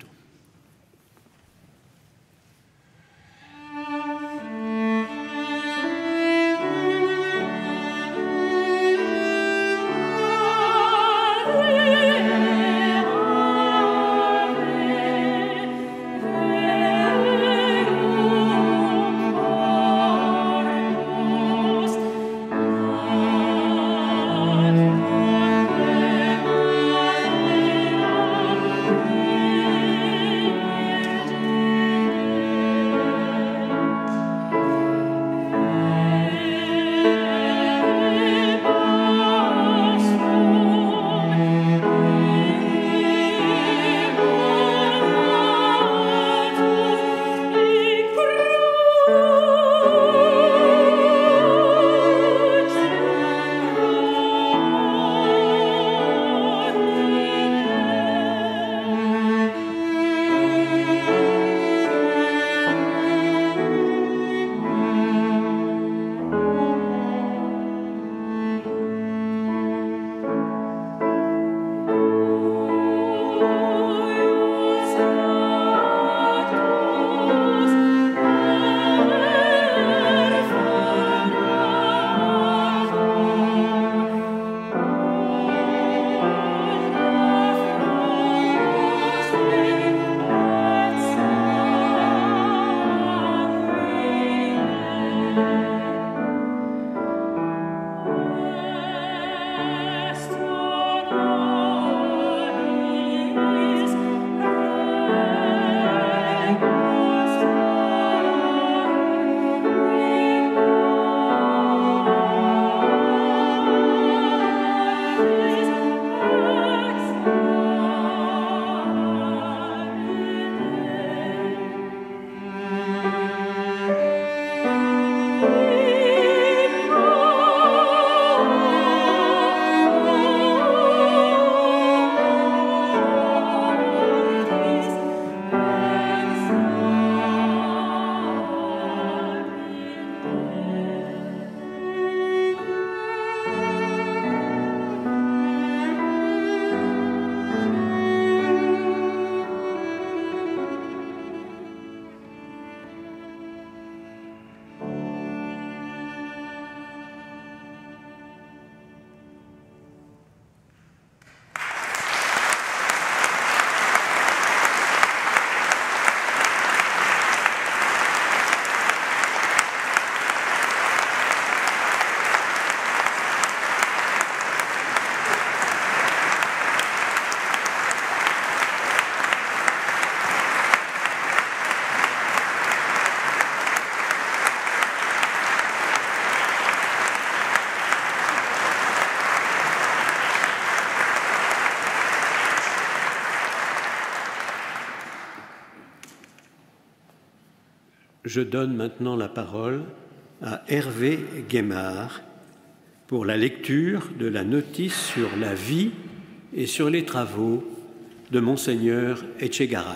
Je donne maintenant la parole à Hervé Guémard pour la lecture de la notice sur la vie et sur les travaux de Monseigneur Etchegaray.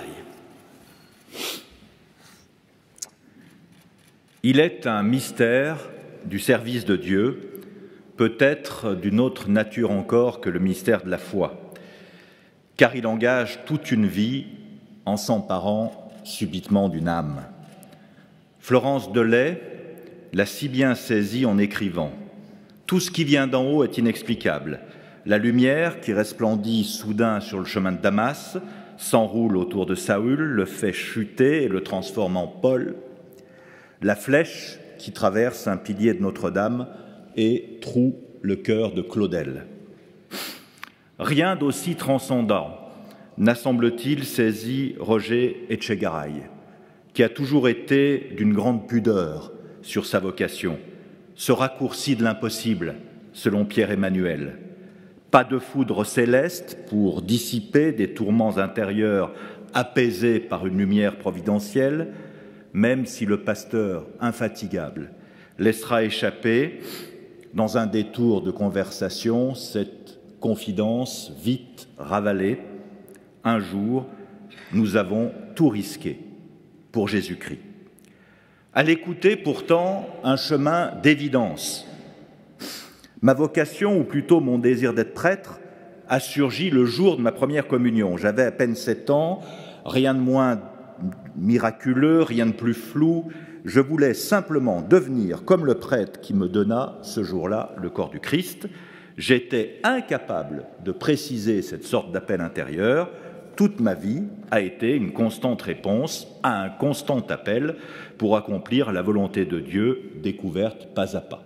Il est un mystère du service de Dieu, peut-être d'une autre nature encore que le mystère de la foi, car il engage toute une vie en s'emparant subitement d'une âme. Florence Delay l'a si bien saisi en écrivant « Tout ce qui vient d'en haut est inexplicable. La lumière qui resplendit soudain sur le chemin de Damas s'enroule autour de Saül, le fait chuter et le transforme en Paul. La flèche qui traverse un pilier de Notre-Dame et troue le cœur de Claudel. Rien d'aussi transcendant n'a, semble-t-il, saisi Roger Etchegaray, qui a toujours été d'une grande pudeur sur sa vocation, ce raccourci de l'impossible, selon Pierre-Emmanuel. Pas de foudre céleste pour dissiper des tourments intérieurs apaisés par une lumière providentielle, même si le pasteur infatigable laissera échapper, dans un détour de conversation, cette confidence vite ravalée. Un jour, nous avons tout risqué pour Jésus-Christ. À l'écouter, pourtant, un chemin d'évidence. Ma vocation, ou plutôt mon désir d'être prêtre, a surgi le jour de ma première communion. J'avais à peine 7 ans, rien de moins miraculeux, rien de plus flou. Je voulais simplement devenir comme le prêtre qui me donna ce jour-là le corps du Christ. J'étais incapable de préciser cette sorte d'appel intérieur. Toute ma vie a été une constante réponse à un constant appel pour accomplir la volonté de Dieu, découverte pas à pas.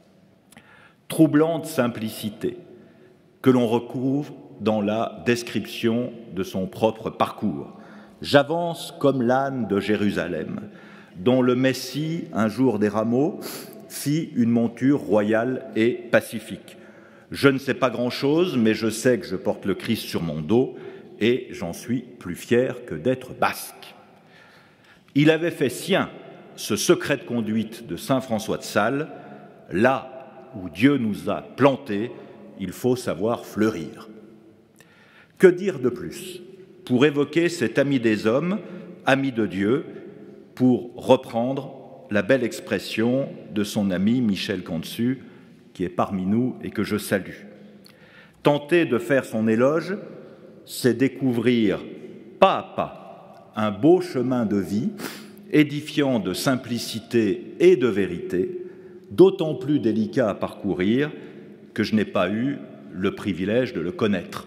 Troublante simplicité que l'on recouvre dans la description de son propre parcours. J'avance comme l'âne de Jérusalem, dont le Messie, un jour des rameaux, fit une monture royale et pacifique. Je ne sais pas grand-chose, mais je sais que je porte le Christ sur mon dos, et j'en suis plus fier que d'être basque. Il avait fait sien ce secret de conduite de saint François de Sales. Là où Dieu nous a plantés, il faut savoir fleurir. Que dire de plus pour évoquer cet ami des hommes, ami de Dieu, pour reprendre la belle expression de son ami Michel Cantu, qui est parmi nous et que je salue. Tenter de faire son éloge, c'est découvrir pas à pas un beau chemin de vie, édifiant de simplicité et de vérité, d'autant plus délicat à parcourir que je n'ai pas eu le privilège de le connaître.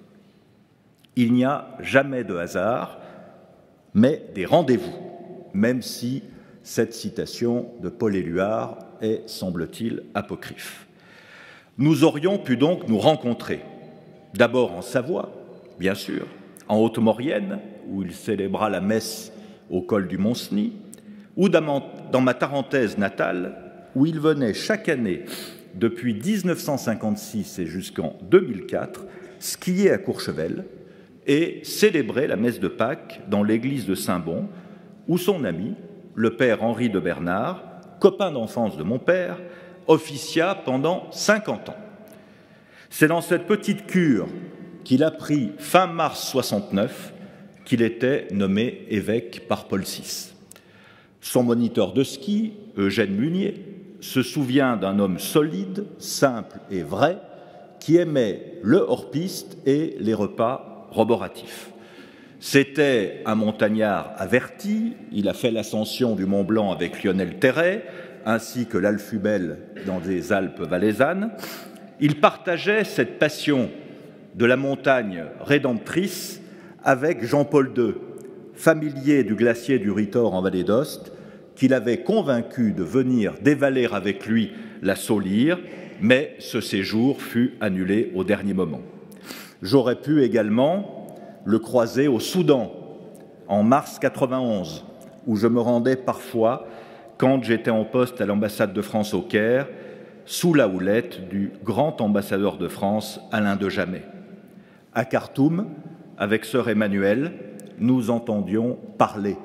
Il n'y a jamais de hasard, mais des rendez-vous, même si cette citation de Paul Éluard est, semble-t-il, apocryphe. Nous aurions pu donc nous rencontrer, d'abord en Savoie, bien sûr, en Haute-Maurienne, où il célébra la messe au col du Mont-Cenis, ou dans ma Tarentaise natale, où il venait chaque année, depuis 1956 et jusqu'en 2004, skier à Courchevel et célébrer la messe de Pâques dans l'église de Saint-Bon, où son ami, le père Henri de Bernard, copain d'enfance de mon père, officia pendant 50 ans. C'est dans cette petite cure qu'il a pris fin mars 69 qu'il était nommé évêque par Paul VI. Son moniteur de ski, Eugène Munier, se souvient d'un homme solide, simple et vrai, qui aimait le hors-piste et les repas roboratifs. C'était un montagnard averti, il a fait l'ascension du Mont Blanc avec Lionel Terray, ainsi que l'Alfubel dans les Alpes valaisannes. Il partageait cette passion de la montagne rédemptrice avec Jean-Paul II, familier du glacier du Ritor en vallée d'Ost, qu'il avait convaincu de venir dévaler avec lui la Saulire, mais ce séjour fut annulé au dernier moment. J'aurais pu également le croiser au Soudan, en mars 91, où je me rendais parfois quand j'étais en poste à l'ambassade de France au Caire, sous la houlette du grand ambassadeur de France, Alain de Jamet. À Khartoum, avec sœur Emmanuelle, nous entendions parler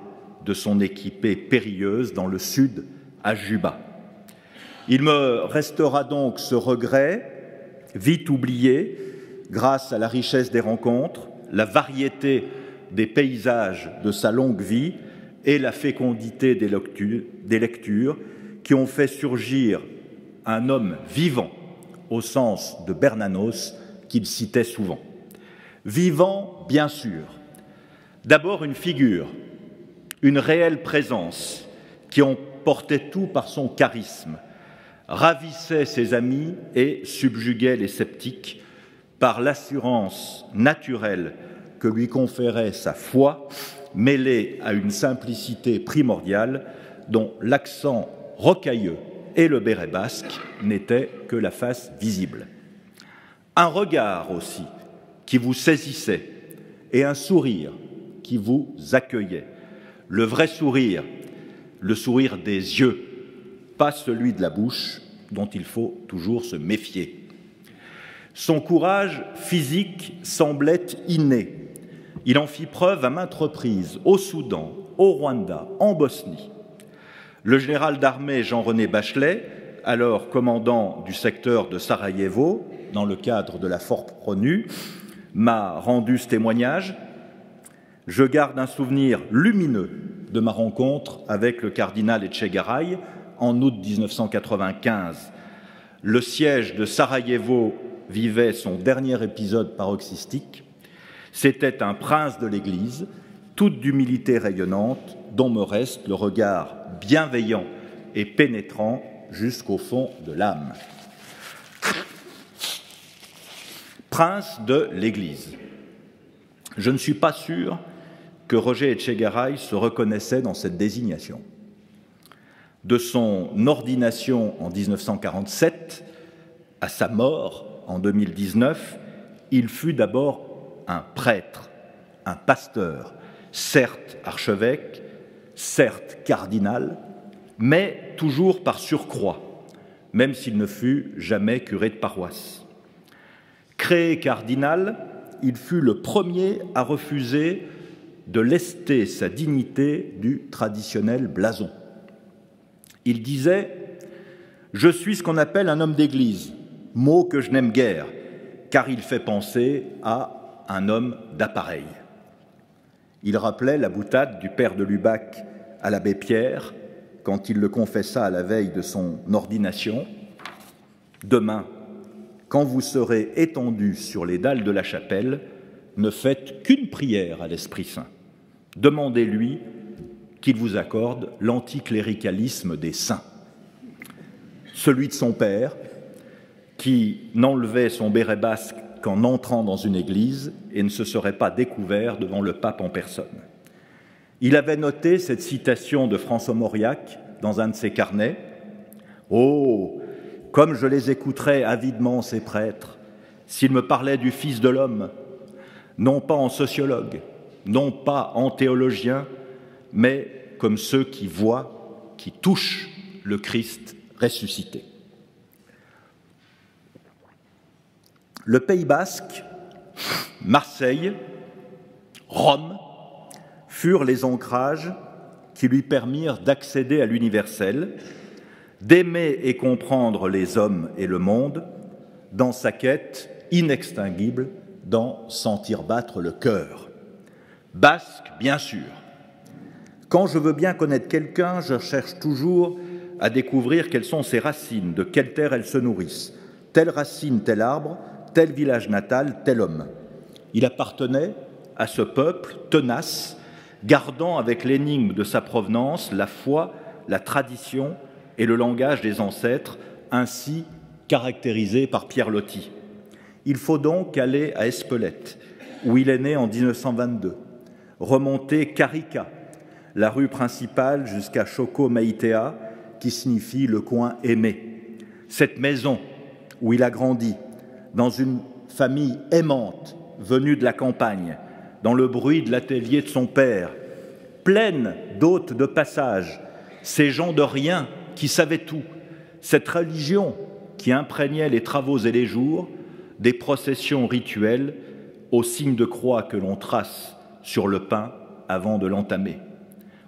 de son équipée périlleuse dans le sud, à Juba. Il me restera donc ce regret, vite oublié, grâce à la richesse des rencontres, la variété des paysages de sa longue vie et la fécondité des lectures qui ont fait surgir un homme vivant, au sens de Bernanos, qu'il citait souvent. Vivant, bien sûr. D'abord une figure, une réelle présence qui emportait tout par son charisme, ravissait ses amis et subjuguait les sceptiques par l'assurance naturelle que lui conférait sa foi, mêlée à une simplicité primordiale dont l'accent rocailleux et le béret basque n'étaient que la face visible. Un regard aussi qui vous saisissait et un sourire qui vous accueillait. Le vrai sourire, le sourire des yeux, pas celui de la bouche dont il faut toujours se méfier. Son courage physique semblait inné. Il en fit preuve à maintes reprises au Soudan, au Rwanda, en Bosnie. Le général d'armée Jean-René Bachelet, alors commandant du secteur de Sarajevo, dans le cadre de la FORPRONU, m'a rendu ce témoignage. Je garde un souvenir lumineux de ma rencontre avec le cardinal Etchegaray en août 1995. Le siège de Sarajevo vivait son dernier épisode paroxystique. C'était un prince de l'Église, toute d'humilité rayonnante, dont me reste le regard bienveillant et pénétrant jusqu'au fond de l'âme. Prince de l'Église. Je ne suis pas sûr que Roger Etchegaray se reconnaissait dans cette désignation. De son ordination en 1947 à sa mort en 2019, il fut d'abord un prêtre, un pasteur, certes archevêque, certes cardinal, mais toujours par surcroît, même s'il ne fut jamais curé de paroisse. Créé cardinal, il fut le premier à refuser de lester sa dignité du traditionnel blason. Il disait « Je suis ce qu'on appelle un homme d'église, mot que je n'aime guère, car il fait penser à un homme d'appareil. » Il rappelait la boutade du père de Lubac à l'abbé Pierre quand il le confessa à la veille de son ordination. « Demain, quand vous serez étendu sur les dalles de la chapelle, ne faites qu'une prière à l'Esprit Saint. Demandez-lui qu'il vous accorde l'anticléricalisme des saints. » Celui de son père, qui n'enlevait son béret basque qu'en entrant dans une église et ne se serait pas découvert devant le pape en personne. Il avait noté cette citation de François Mauriac dans un de ses carnets. « Oh, comme je les écouterais avidement, ces prêtres, s'ils me parlaient du Fils de l'homme, non pas en sociologue, non pas en théologien, mais comme ceux qui voient, qui touchent le Christ ressuscité. » Le Pays basque, Marseille, Rome furent les ancrages qui lui permirent d'accéder à l'universel, d'aimer et comprendre les hommes et le monde dans sa quête inextinguible d'en sentir battre le cœur. Basque, bien sûr. Quand je veux bien connaître quelqu'un, je cherche toujours à découvrir quelles sont ses racines, de quelle terre elles se nourrissent. Telle racine, tel arbre, tel village natal, tel homme. Il appartenait à ce peuple tenace, gardant avec l'énigme de sa provenance la foi, la tradition et le langage des ancêtres, ainsi caractérisés par Pierre Loti. Il faut donc aller à Espelette, où il est né en 1922, remonter Carica, la rue principale jusqu'à Choco-Maitea, qui signifie le coin aimé. Cette maison où il a grandi, dans une famille aimante, venue de la campagne, dans le bruit de l'atelier de son père, pleine d'hôtes de passage, ces gens de rien qui savaient tout, cette religion qui imprégnait les travaux et les jours, des processions rituelles aux signes de croix que l'on trace sur le pain avant de l'entamer.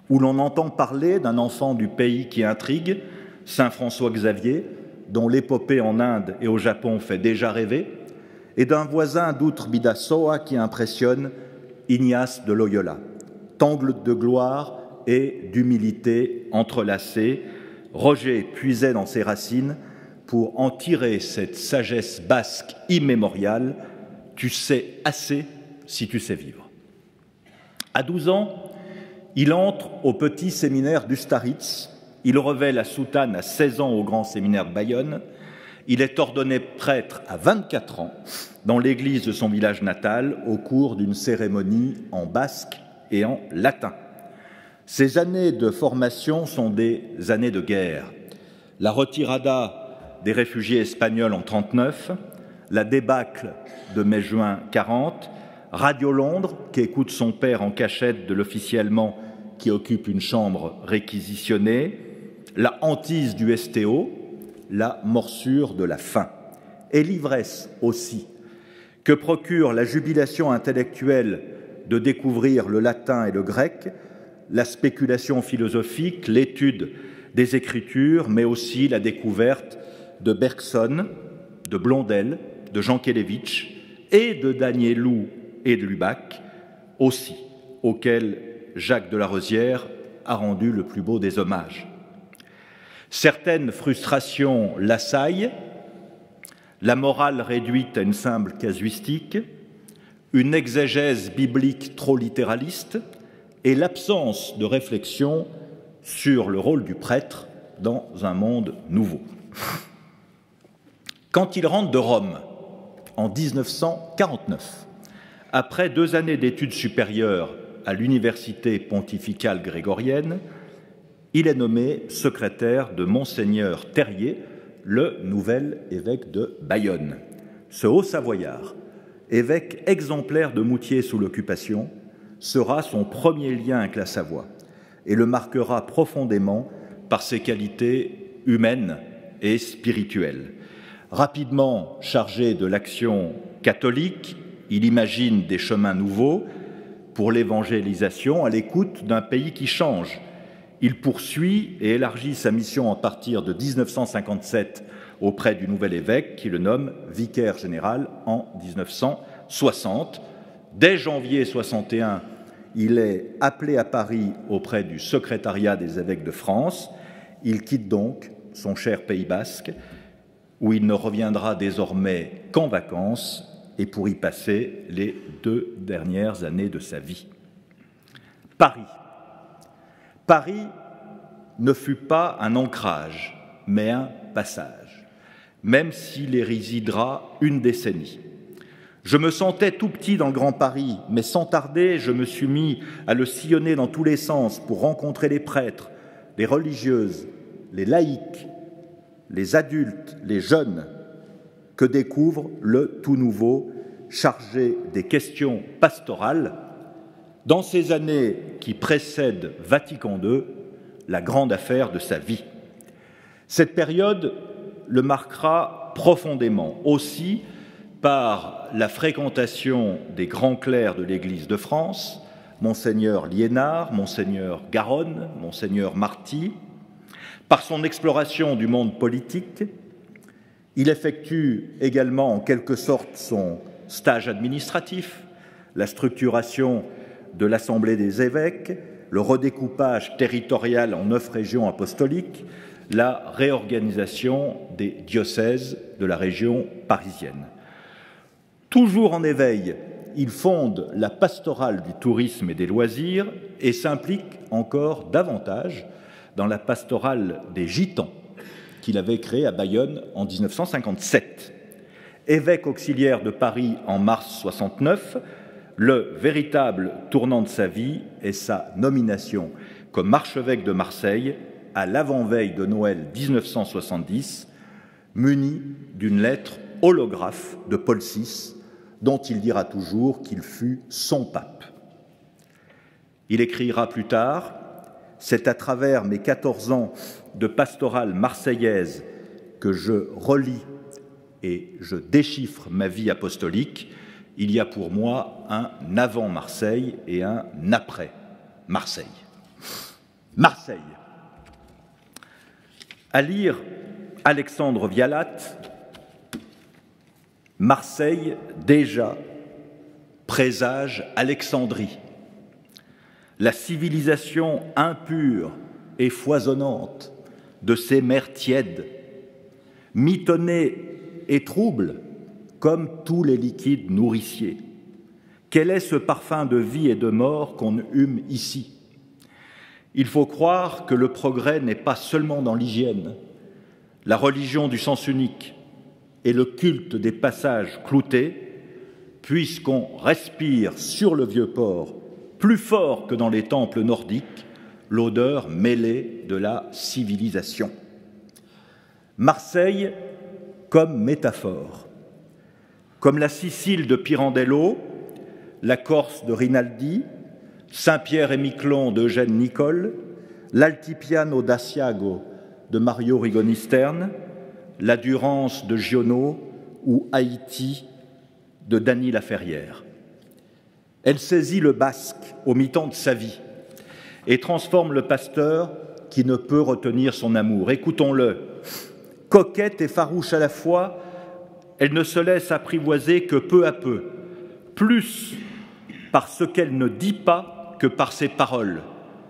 où l'on entend parler d'un enfant du pays qui intrigue, Saint François Xavier, dont l'épopée en Inde et au Japon fait déjà rêver, et d'un voisin d'Outre-Bidassoa qui impressionne, Ignace de Loyola. Tangle de gloire et d'humilité entrelacées, Roger puisait dans ses racines pour en tirer cette sagesse basque immémoriale. Tu sais assez si tu sais vivre. À 12 ans, il entre au petit séminaire d'Ustaritz. Il revêt la soutane à 16 ans au grand séminaire de Bayonne. Il est ordonné prêtre à 24 ans dans l'église de son village natal au cours d'une cérémonie en basque et en latin. Ces années de formation sont des années de guerre. La retirada des réfugiés espagnols en 1939, la débâcle de mai-juin 40, Radio Londres, qui écoute son père en cachette de l'officier allemand qui occupe une chambre réquisitionnée, la hantise du STO, la morsure de la faim, et l'ivresse aussi, que procure la jubilation intellectuelle de découvrir le latin et le grec, la spéculation philosophique, l'étude des Écritures, mais aussi la découverte de Bergson, de Blondel, de Jankélévitch et de Danielou et de Lubac, aussi, auquel Jacques de la Rosière a rendu le plus beau des hommages. Certaines frustrations l'assaillent, la morale réduite à une simple casuistique, une exégèse biblique trop littéraliste et l'absence de réflexion sur le rôle du prêtre dans un monde nouveau. Quand il rentre de Rome en 1949, après 2 années d'études supérieures à l'université pontificale grégorienne, il est nommé secrétaire de Monseigneur Terrier, le nouvel évêque de Bayonne. Ce haut-savoyard, évêque exemplaire de Moutier sous l'occupation, sera son premier lien avec la Savoie et le marquera profondément par ses qualités humaines et spirituelles. Rapidement chargé de l'action catholique, il imagine des chemins nouveaux pour l'évangélisation à l'écoute d'un pays qui change. Il poursuit et élargit sa mission à partir de 1957 auprès du nouvel évêque qui le nomme vicaire général en 1960. Dès janvier 61, il est appelé à Paris auprès du secrétariat des évêques de France. Il quitte donc son cher Pays basque, où il ne reviendra désormais qu'en vacances et pour y passer les 2 dernières années de sa vie. Paris. Paris ne fut pas un ancrage, mais un passage, même s'il y résidera une décennie. Je me sentais tout petit dans le Grand Paris, mais sans tarder, je me suis mis à le sillonner dans tous les sens pour rencontrer les prêtres, les religieuses, les laïcs, les adultes, les jeunes, que découvre le tout nouveau, chargé des questions pastorales, dans ces années qui précèdent Vatican II, la grande affaire de sa vie. Cette période le marquera profondément, aussi par la fréquentation des grands clercs de l'Église de France, Monseigneur Liénard, Monseigneur Garonne, Monseigneur Marty, par son exploration du monde politique. Il effectue également en quelque sorte son stage administratif, la structuration de l'Assemblée des évêques, le redécoupage territorial en 9 régions apostoliques, la réorganisation des diocèses de la région parisienne. Toujours en éveil, il fonde la pastorale du tourisme et des loisirs et s'implique encore davantage dans la pastorale des Gitans qu'il avait créée à Bayonne en 1957. Évêque auxiliaire de Paris en mars 69, le véritable tournant de sa vie est sa nomination comme archevêque de Marseille à l'avant-veille de Noël 1970, muni d'une lettre holographe de Paul VI, dont il dira toujours qu'il fut son pape. Il écrira plus tard « C'est à travers mes 14 ans de pastorale marseillaise que je relis et je déchiffre ma vie apostolique. Il y a pour moi un avant Marseille et un après Marseille. » Marseille. À lire Alexandre Vialat, Marseille déjà présage Alexandrie. La civilisation impure et foisonnante de ces mers tièdes, mitonnée et trouble comme tous les liquides nourriciers. Quel est ce parfum de vie et de mort qu'on hume ici? Il faut croire que le progrès n'est pas seulement dans l'hygiène, la religion du sens unique et le culte des passages cloutés, puisqu'on respire sur le vieux port, plus fort que dans les temples nordiques, l'odeur mêlée de la civilisation. Marseille comme métaphore, comme la Sicile de Pirandello, la Corse de Rinaldi, Saint-Pierre et Miquelon d'Eugène Nicole, l'Altipiano d'Asiago de Mario Rigoni Stern, la Durance de Giono ou Haïti de Dany Laferrière. Elle saisit le basque au mi-temps de sa vie et transforme le pasteur qui ne peut retenir son amour. Écoutons-le. Coquette et farouche à la fois, elle ne se laisse apprivoiser que peu à peu, plus par ce qu'elle ne dit pas que par ses paroles.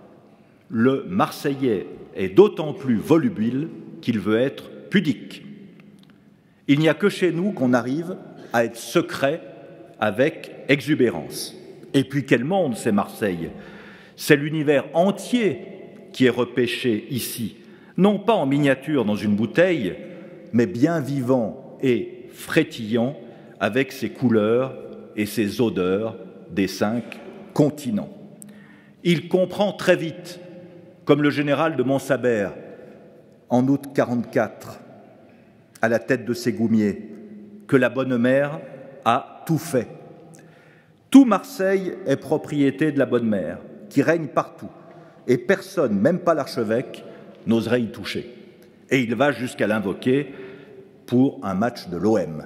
Le Marseillais est d'autant plus volubile qu'il veut être pudique. Il n'y a que chez nous qu'on arrive à être secret avec exubérance. Et puis quel monde, c'est Marseille! C'est l'univers entier qui est repêché ici, non pas en miniature dans une bouteille, mais bien vivant et frétillant avec ses couleurs et ses odeurs des 5 continents. Il comprend très vite, comme le général de Montsabert, en août 1944, à la tête de ses goumiers, que la bonne mère a tout fait. Tout Marseille est propriété de la bonne mère, qui règne partout, et personne, même pas l'archevêque, n'oserait y toucher. Et il va jusqu'à l'invoquer pour un match de l'OM.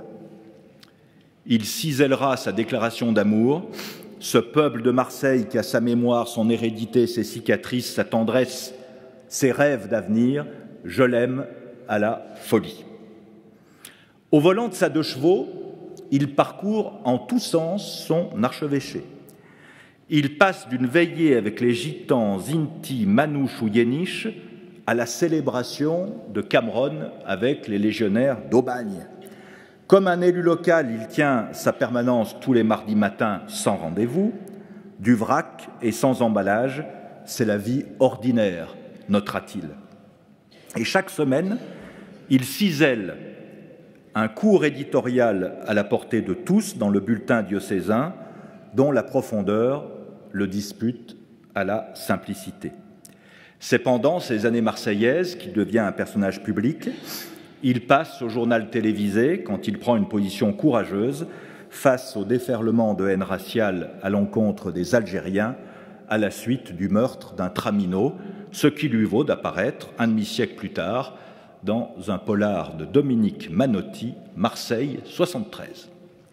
Il cisèlera sa déclaration d'amour, ce peuple de Marseille qui a sa mémoire, son hérédité, ses cicatrices, sa tendresse, ses rêves d'avenir, je l'aime à la folie. Au volant de sa 2 chevaux, il parcourt en tous sens son archevêché. Il passe d'une veillée avec les gitans, Zinti, Manouche ou Yéniche à la célébration de Cameron avec les légionnaires d'Aubagne. Comme un élu local, il tient sa permanence tous les mardis matins sans rendez-vous, du vrac et sans emballage, c'est la vie ordinaire, notera-t-il. Et chaque semaine, il cisèle un court éditorial à la portée de tous dans le bulletin diocésain, dont la profondeur le dispute à la simplicité. C'est pendant ces années marseillaises qu'il devient un personnage public. Il passe au journal télévisé quand il prend une position courageuse face au déferlement de haine raciale à l'encontre des Algériens à la suite du meurtre d'un traminot, ce qui lui vaut d'apparaître un demi-siècle plus tard dans un polar de Dominique Manotti, Marseille 73.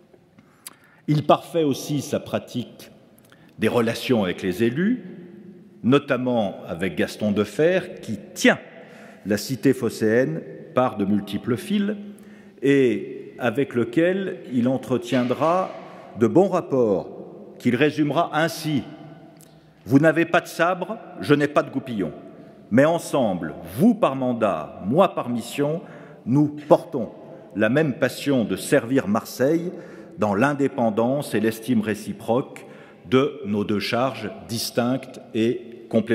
Il parfait aussi sa pratique des relations avec les élus, notamment avec Gaston Defferre, qui tient la cité phocéenne par de multiples fils et avec lequel il entretiendra de bons rapports qu'il résumera ainsi: « Vous n'avez pas de sabre, je n'ai pas de goupillon, mais ensemble, vous par mandat, moi par mission, nous portons la même passion de servir Marseille dans l'indépendance et l'estime réciproque de nos 2 charges distinctes et complémentaires. »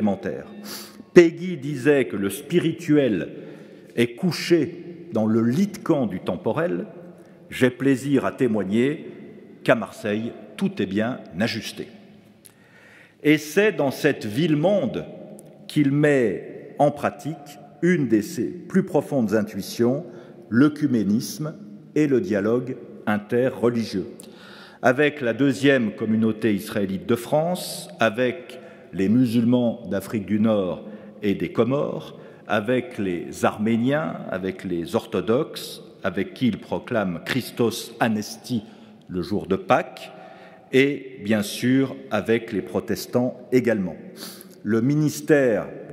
Péguy disait que le spirituel est couché dans le lit de camp du temporel. J'ai plaisir à témoigner qu'à Marseille, tout est bien ajusté. Et c'est dans cette ville-monde qu'il met en pratique une de ses plus profondes intuitions, l'œcuménisme et le dialogue interreligieux. Avec la 2e communauté israélite de France, avec les musulmans d'Afrique du Nord et des Comores, avec les Arméniens, avec les orthodoxes, avec qui il proclame Christos Anesti le jour de Pâques, et bien sûr avec les protestants également. Le ministère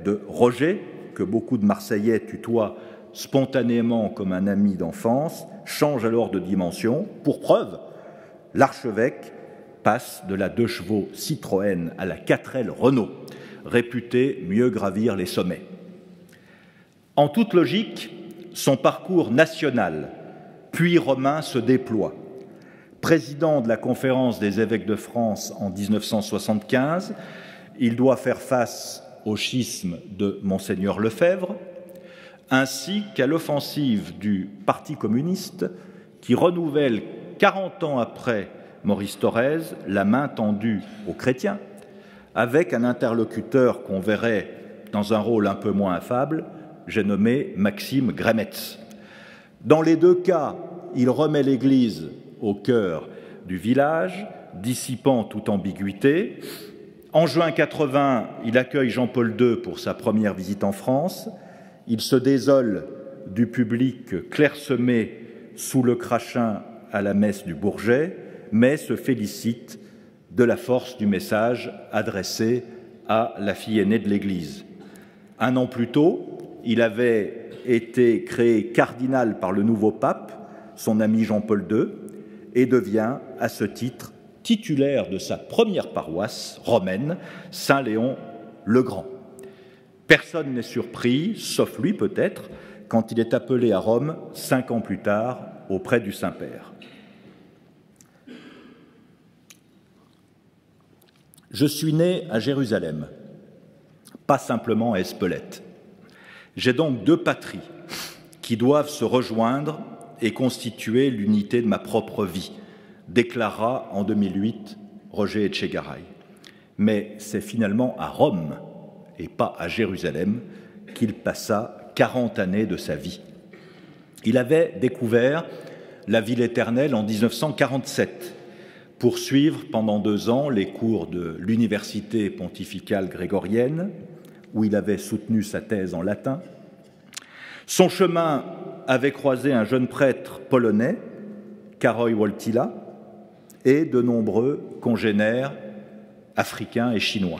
de Roger, que beaucoup de Marseillais tutoient spontanément comme un ami d'enfance, change alors de dimension. Pour preuve, l'archevêque passe de la 2 chevaux Citroën à la 4L Renault, réputée mieux gravir les sommets. En toute logique, son parcours national, puis romain, se déploie. Président de la Conférence des évêques de France en 1975, il doit faire face au schisme de Monseigneur Lefebvre, ainsi qu'à l'offensive du Parti communiste qui renouvelle 40 ans après Maurice Thorez la main tendue aux chrétiens, avec un interlocuteur qu'on verrait dans un rôle un peu moins affable, j'ai nommé Maxime Grémetz. Dans les 2 cas, il remet l'Église au cœur du village, dissipant toute ambiguïté. En juin 80, il accueille Jean-Paul II pour sa première visite en France. Il se désole du public clairsemé sous le crachin à la messe du Bourget, mais se félicite de la force du message adressé à la fille aînée de l'Église. 1 an plus tôt, il avait été créé cardinal par le nouveau pape, son ami Jean-Paul II, et devient à ce titre titulaire de sa première paroisse romaine, Saint-Léon le Grand. Personne n'est surpris, sauf lui peut-être, quand il est appelé à Rome 5 ans plus tard auprès du Saint-Père. Je suis né à Jérusalem, pas simplement à Espelette. J'ai donc 2 patries qui doivent se rejoindre et constituer l'unité de ma propre vie, déclara en 2008 Roger Etchegaray. Mais c'est finalement à Rome et pas à Jérusalem qu'il passa 40 années de sa vie. Il avait découvert la ville éternelle en 1947 pour suivre pendant 2 ans les cours de l'université pontificale grégorienne, où il avait soutenu sa thèse en latin. Son chemin avait croisé un jeune prêtre polonais, Karol Wojtyła, et de nombreux congénères africains et chinois.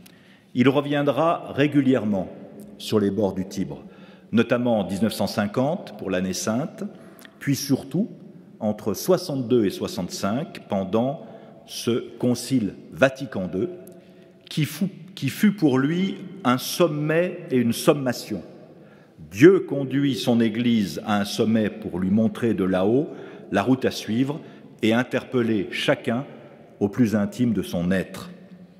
Il reviendra régulièrement sur les bords du Tibre, notamment en 1950 pour l'année sainte, puis surtout entre 62 et 65 pendant ce concile Vatican II, qui fut pour lui un sommet et une sommation. Dieu conduit son Église à un sommet pour lui montrer de là-haut la route à suivre et interpeller chacun au plus intime de son être.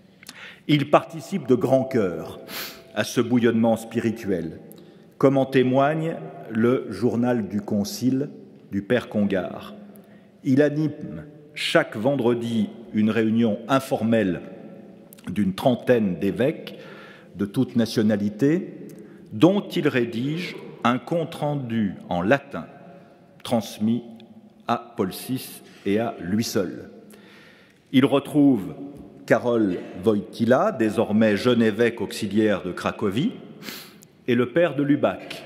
Il participe de grand cœur à ce bouillonnement spirituel, comme en témoigne le journal du Concile du Père Congar. Il anime chaque vendredi une réunion informelle d'une trentaine d'évêques de toutes nationalités, dont il rédige un compte-rendu en latin transmis à Paul VI et à lui seul. Il retrouve Karol Wojtyła, désormais jeune évêque auxiliaire de Cracovie, et le père de Lubac,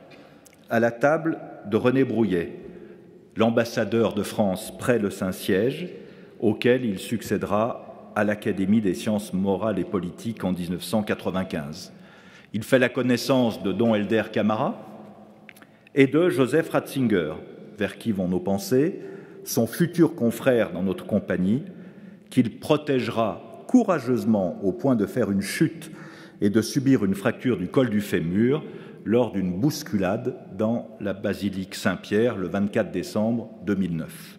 à la table de René Brouillet, l'ambassadeur de France près le Saint-Siège, auquel il succédera à l'Académie des sciences morales et politiques en 1995. Il fait la connaissance de Don Helder Camara et de Joseph Ratzinger, vers qui vont nos pensées, son futur confrère dans notre compagnie, qu'il protégera courageusement au point de faire une chute et de subir une fracture du col du fémur lors d'une bousculade dans la basilique Saint-Pierre le 24 décembre 2009.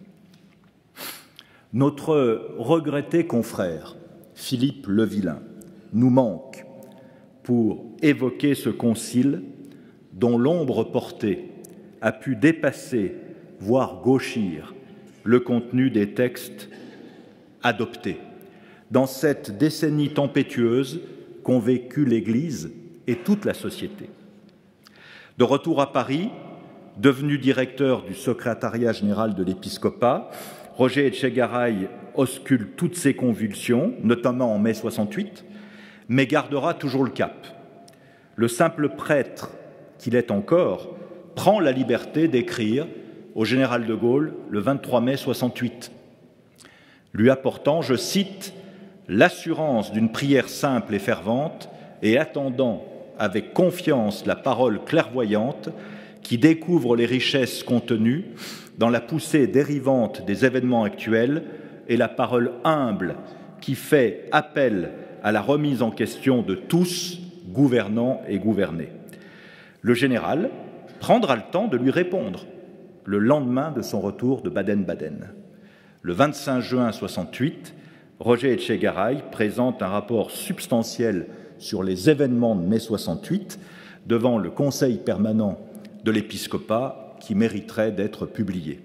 Notre regretté confrère, Philippe Levillain, nous manque pour évoquer ce concile dont l'ombre portée a pu dépasser, voire gauchir, le contenu des textes adoptés dans cette décennie tempétueuse qu'ont vécue l'Église et toute la société. De retour à Paris, devenu directeur du secrétariat général de l'épiscopat, Roger Etchegaray ausculte toutes ses convulsions, notamment en mai 68, mais gardera toujours le cap. Le simple prêtre qu'il est encore prend la liberté d'écrire au général de Gaulle le 23 mai 68, lui apportant, je cite, « l'assurance d'une prière simple et fervente et attendant avec confiance la parole clairvoyante qui découvre les richesses contenues dans la poussée dérivante des événements actuels et la parole humble qui fait appel à la remise en question de tous, gouvernants et gouvernés. Le général prendra le temps de lui répondre le lendemain de son retour de Baden-Baden. Le 25 juin 68, Roger Etchegaray présente un rapport substantiel sur les événements de mai 68 devant le Conseil permanent de l'épiscopat qui mériterait d'être publié.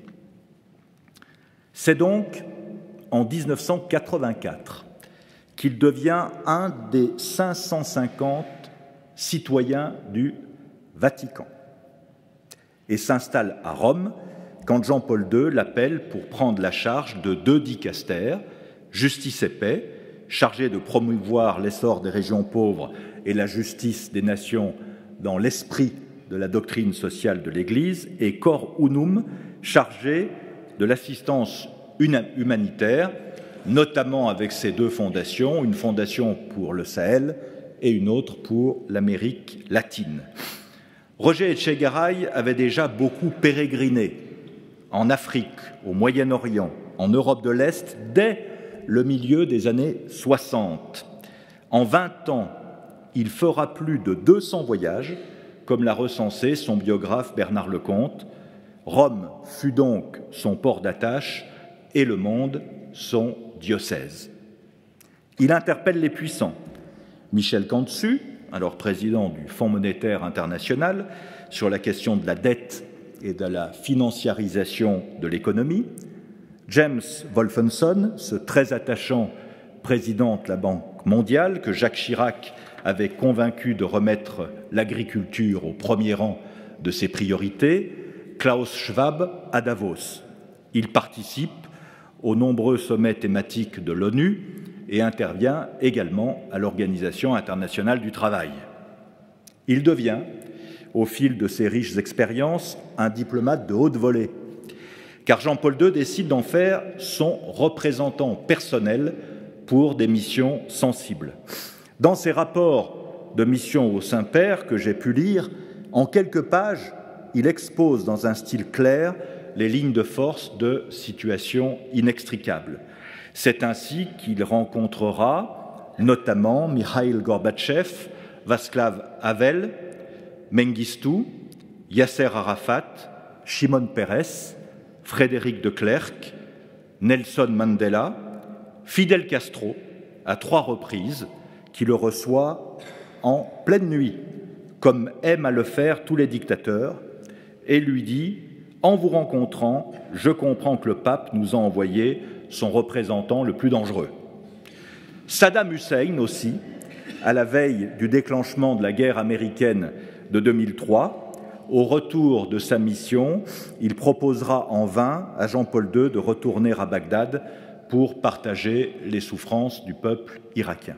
C'est donc en 1984 qu'il devient un des 550 citoyens du Vatican et s'installe à Rome quand Jean-Paul II l'appelle pour prendre la charge de 2 dicastères, Justice et Paix, chargé de promouvoir l'essor des régions pauvres et la justice des nations dans l'esprit de la doctrine sociale de l'Église, et Cor Unum, chargé de l'assistance humanitaire, notamment avec ces 2 fondations, une fondation pour le Sahel et une autre pour l'Amérique latine. Roger Etchegaray avait déjà beaucoup pérégriné en Afrique, au Moyen-Orient, en Europe de l'Est, dès le milieu des années 60. En 20 ans, il fera plus de 200 voyages, comme l'a recensé son biographe Bernard Lecomte. Rome fut donc son port d'attache et le monde son diocèse. Il interpelle les puissants. Michel Cantu, alors président du Fonds monétaire international, sur la question de la dette et de la financiarisation de l'économie. James Wolfenson, ce très attachant président de la Banque mondiale que Jacques Chirac avait convaincu de remettre l'agriculture au premier rang de ses priorités. Klaus Schwab à Davos. Il participe aux nombreux sommets thématiques de l'ONU et intervient également à l'Organisation internationale du travail. Il devient, au fil de ses riches expériences, un diplomate de haute volée, car Jean-Paul II décide d'en faire son représentant personnel pour des missions sensibles. Dans ses rapports de mission au Saint-Père que j'ai pu lire, en quelques pages, il expose dans un style clair les lignes de force de situations inextricables. C'est ainsi qu'il rencontrera notamment Mikhaïl Gorbatchev, Václav Havel, Mengistu, Yasser Arafat, Shimon Peres, Frédéric de Klerk, Nelson Mandela, Fidel Castro, à 3 reprises, qui le reçoit en pleine nuit, comme aiment à le faire tous les dictateurs, et lui dit « En vous rencontrant, je comprends que le pape nous a envoyé son représentant le plus dangereux. » Saddam Hussein aussi, à la veille du déclenchement de la guerre américaine de 2003, au retour de sa mission, il proposera en vain à Jean-Paul II de retourner à Bagdad pour partager les souffrances du peuple irakien.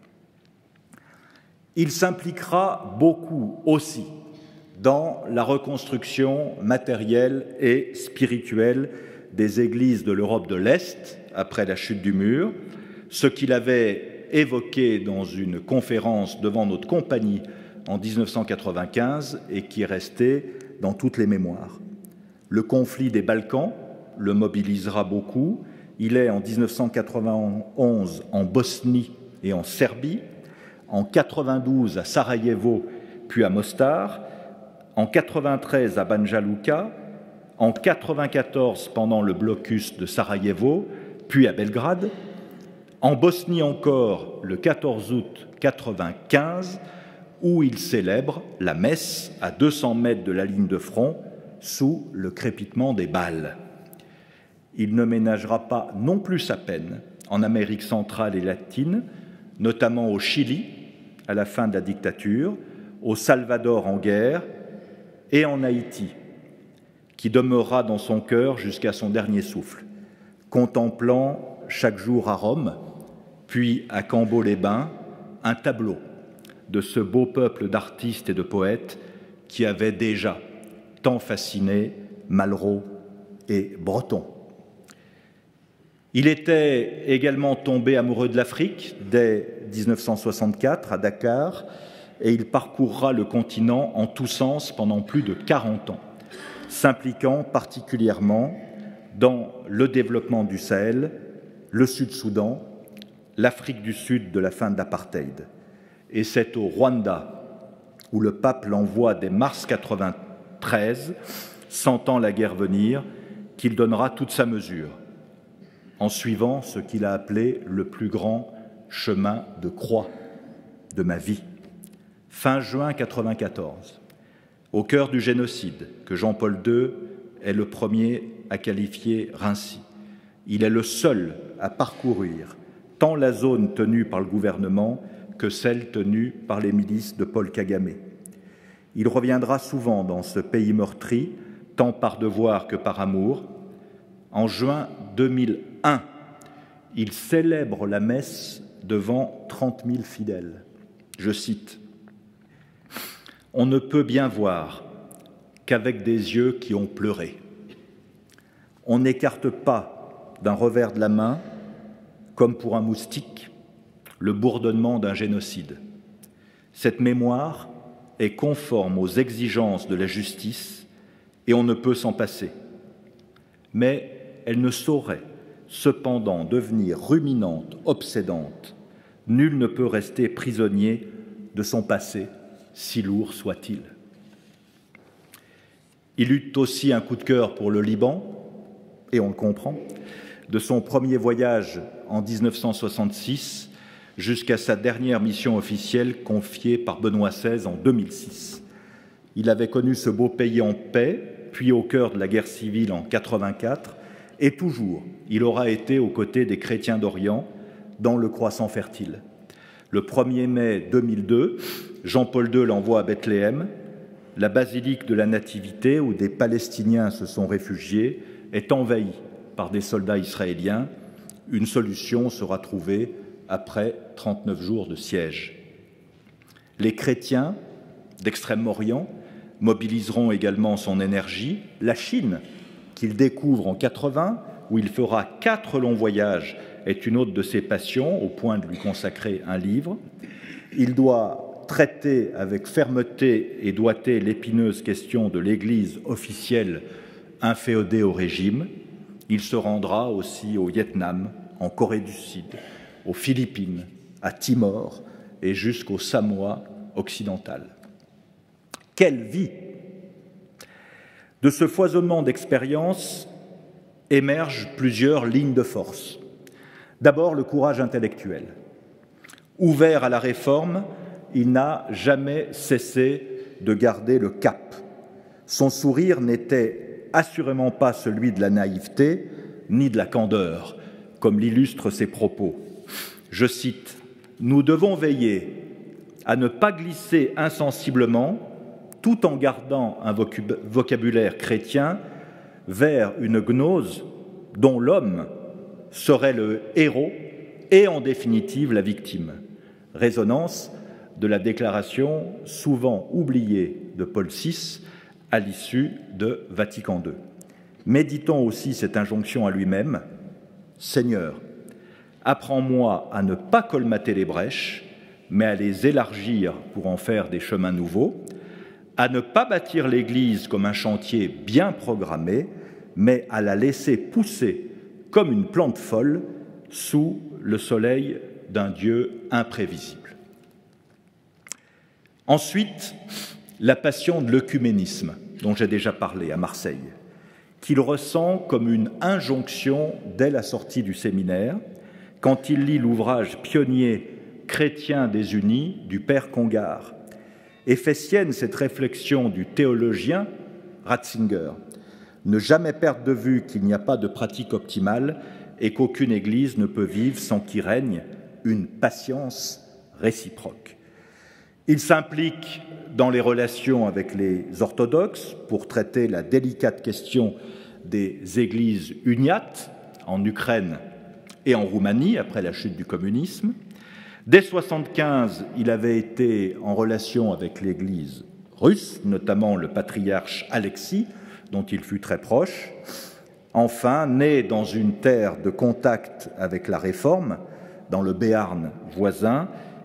Il s'impliquera beaucoup aussi dans la reconstruction matérielle et spirituelle des églises de l'Europe de l'Est après la chute du mur, ce qu'il avait évoqué dans une conférence devant notre compagnie en 1995 et qui est resté dans toutes les mémoires. Le conflit des Balkans le mobilisera beaucoup. Il est en 1991 en Bosnie et en Serbie, en 92 à Sarajevo puis à Mostar, en 93 à Banja Luka, en 94 pendant le blocus de Sarajevo, puis à Belgrade, en Bosnie encore le 14 août 95, où il célèbre la messe à 200 mètres de la ligne de front sous le crépitement des balles. Il ne ménagera pas non plus sa peine en Amérique centrale et latine, notamment au Chili à la fin de la dictature, au Salvador en guerre et en Haïti, qui demeurera dans son cœur jusqu'à son dernier souffle, contemplant chaque jour à Rome, puis à Cambo-les-Bains, un tableau de ce beau peuple d'artistes et de poètes qui avait déjà tant fasciné Malraux et Breton. Il était également tombé amoureux de l'Afrique dès 1964 à Dakar, et il parcourra le continent en tous sens pendant plus de 40 ans, s'impliquant particulièrement dans le développement du Sahel, le Sud-Soudan, l'Afrique du Sud de la fin de l'apartheid. Et c'est au Rwanda, où le pape l'envoie dès mars 1993, sentant la guerre venir, qu'il donnera toute sa mesure, en suivant ce qu'il a appelé le plus grand chemin de croix de ma vie. Fin juin 1994, au cœur du génocide, que Jean-Paul II est le premier à qualifier ainsi. Il est le seul à parcourir tant la zone tenue par le gouvernement que celle tenue par les milices de Paul Kagame. Il reviendra souvent dans ce pays meurtri, tant par devoir que par amour. En juin 2001, il célèbre la messe devant 30 000 fidèles. Je cite : « On ne peut bien voir qu'avec des yeux qui ont pleuré. On n'écarte pas d'un revers de la main, comme pour un moustique, le bourdonnement d'un génocide. Cette mémoire est conforme aux exigences de la justice et on ne peut s'en passer. Mais elle ne saurait cependant devenir ruminante, obsédante. Nul ne peut rester prisonnier de son passé, si lourd soit-il. » Il eut aussi un coup de cœur pour le Liban, et on le comprend, de son premier voyage en 1966 jusqu'à sa dernière mission officielle confiée par Benoît XVI en 2006. Il avait connu ce beau pays en paix, puis au cœur de la guerre civile en 1984, et toujours, il aura été aux côtés des chrétiens d'Orient dans le croissant fertile. Le 1er mai 2002, Jean-Paul II l'envoie à Bethléem. La basilique de la Nativité, où des Palestiniens se sont réfugiés, est envahie par des soldats israéliens. Une solution sera trouvée après 39 jours de siège. Les chrétiens d'Extrême-Orient mobiliseront également son énergie. La Chine, qu'il découvre en 80, où il fera 4 longs voyages, est une autre de ses passions, au point de lui consacrer un livre. Il doit traiter avec fermeté et doigté l'épineuse question de l'Église officielle inféodée au régime. Il se rendra aussi au Vietnam, en Corée du Sud, aux Philippines, à Timor et jusqu'au Samoa occidental. Quelle vie! De ce foisonnement d'expériences émergent plusieurs lignes de force. D'abord, le courage intellectuel. Ouvert à la réforme, il n'a jamais cessé de garder le cap. Son sourire n'était assurément pas celui de la naïveté ni de la candeur, comme l'illustrent ses propos. Je cite : « Nous devons veiller à ne pas glisser insensiblement, tout en gardant un vocabulaire chrétien, vers une gnose dont l'homme serait le héros et en définitive la victime. » Résonance de la déclaration souvent oubliée de Paul VI à l'issue de Vatican II. Méditons aussi cette injonction à lui-même : « Seigneur, apprends-moi à ne pas colmater les brèches, mais à les élargir pour en faire des chemins nouveaux, à ne pas bâtir l'Église comme un chantier bien programmé, mais à la laisser pousser comme une plante folle sous le soleil d'un Dieu imprévisible. » Ensuite, la passion de l'œcuménisme, dont j'ai déjà parlé à Marseille, qu'il ressent comme une injonction dès la sortie du séminaire, quand il lit l'ouvrage pionnier « Chrétiens désunis » du père Congar, et fait sienne cette réflexion du théologien Ratzinger: ne jamais perdre de vue qu'il n'y a pas de pratique optimale et qu'aucune Église ne peut vivre sans qu'il règne une patience réciproque. Il s'implique dans les relations avec les orthodoxes pour traiter la délicate question des églises uniates en Ukraine et en Roumanie après la chute du communisme. Dès 1975, il avait été en relation avec l'Église russe, notamment le patriarche Alexis, dont il fut très proche. Enfin, né dans une terre de contact avec la Réforme, dans le Béarn voisin,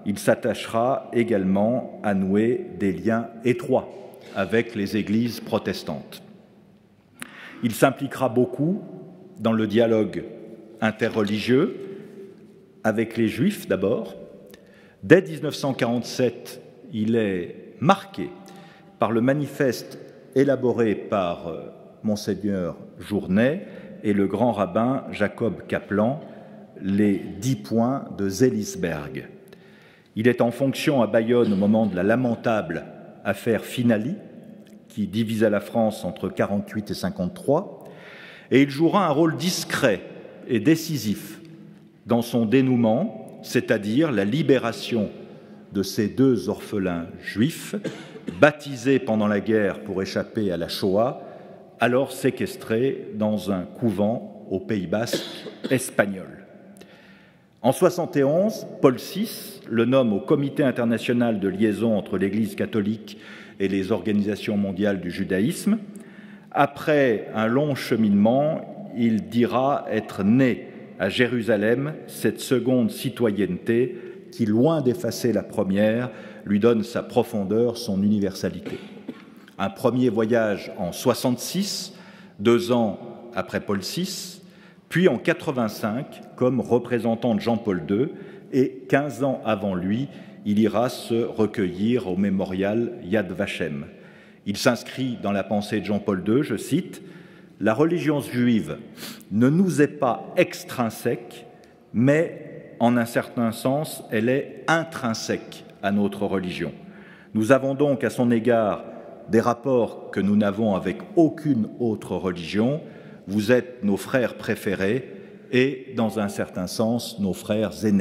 il s'attachera également à nouer des liens étroits avec les églises protestantes. Il s'impliquera beaucoup dans le dialogue interreligieux avec les Juifs d'abord. Dès 1947, il est marqué par le manifeste élaboré par Monseigneur Journet et le grand rabbin Jacob Kaplan, les 10 points de Seelisberg. Il est en fonction à Bayonne au moment de la lamentable affaire Finali, qui divisa la France entre 48 et 53, et il jouera un rôle discret et décisif dans son dénouement, c'est-à-dire la libération de ces 2 orphelins juifs, baptisés pendant la guerre pour échapper à la Shoah, alors séquestrés dans un couvent au Pays basque espagnol. En 1971, Paul VI le nomme au Comité international de liaison entre l'Église catholique et les organisations mondiales du judaïsme. Après un long cheminement, il dira être né à Jérusalem cette seconde citoyenneté qui, loin d'effacer la première, lui donne sa profondeur, son universalité. Un premier voyage en 1966, 2 ans après Paul VI, puis en 1985 comme représentant de Jean-Paul II, et 15 ans avant lui, il ira se recueillir au mémorial Yad Vashem. Il s'inscrit dans la pensée de Jean-Paul II, je cite, « La religion juive ne nous est pas extrinsèque, mais en un certain sens, elle est intrinsèque à notre religion. Nous avons donc à son égard des rapports que nous n'avons avec aucune autre religion. Vous êtes nos frères préférés et, dans un certain sens, nos frères aînés. »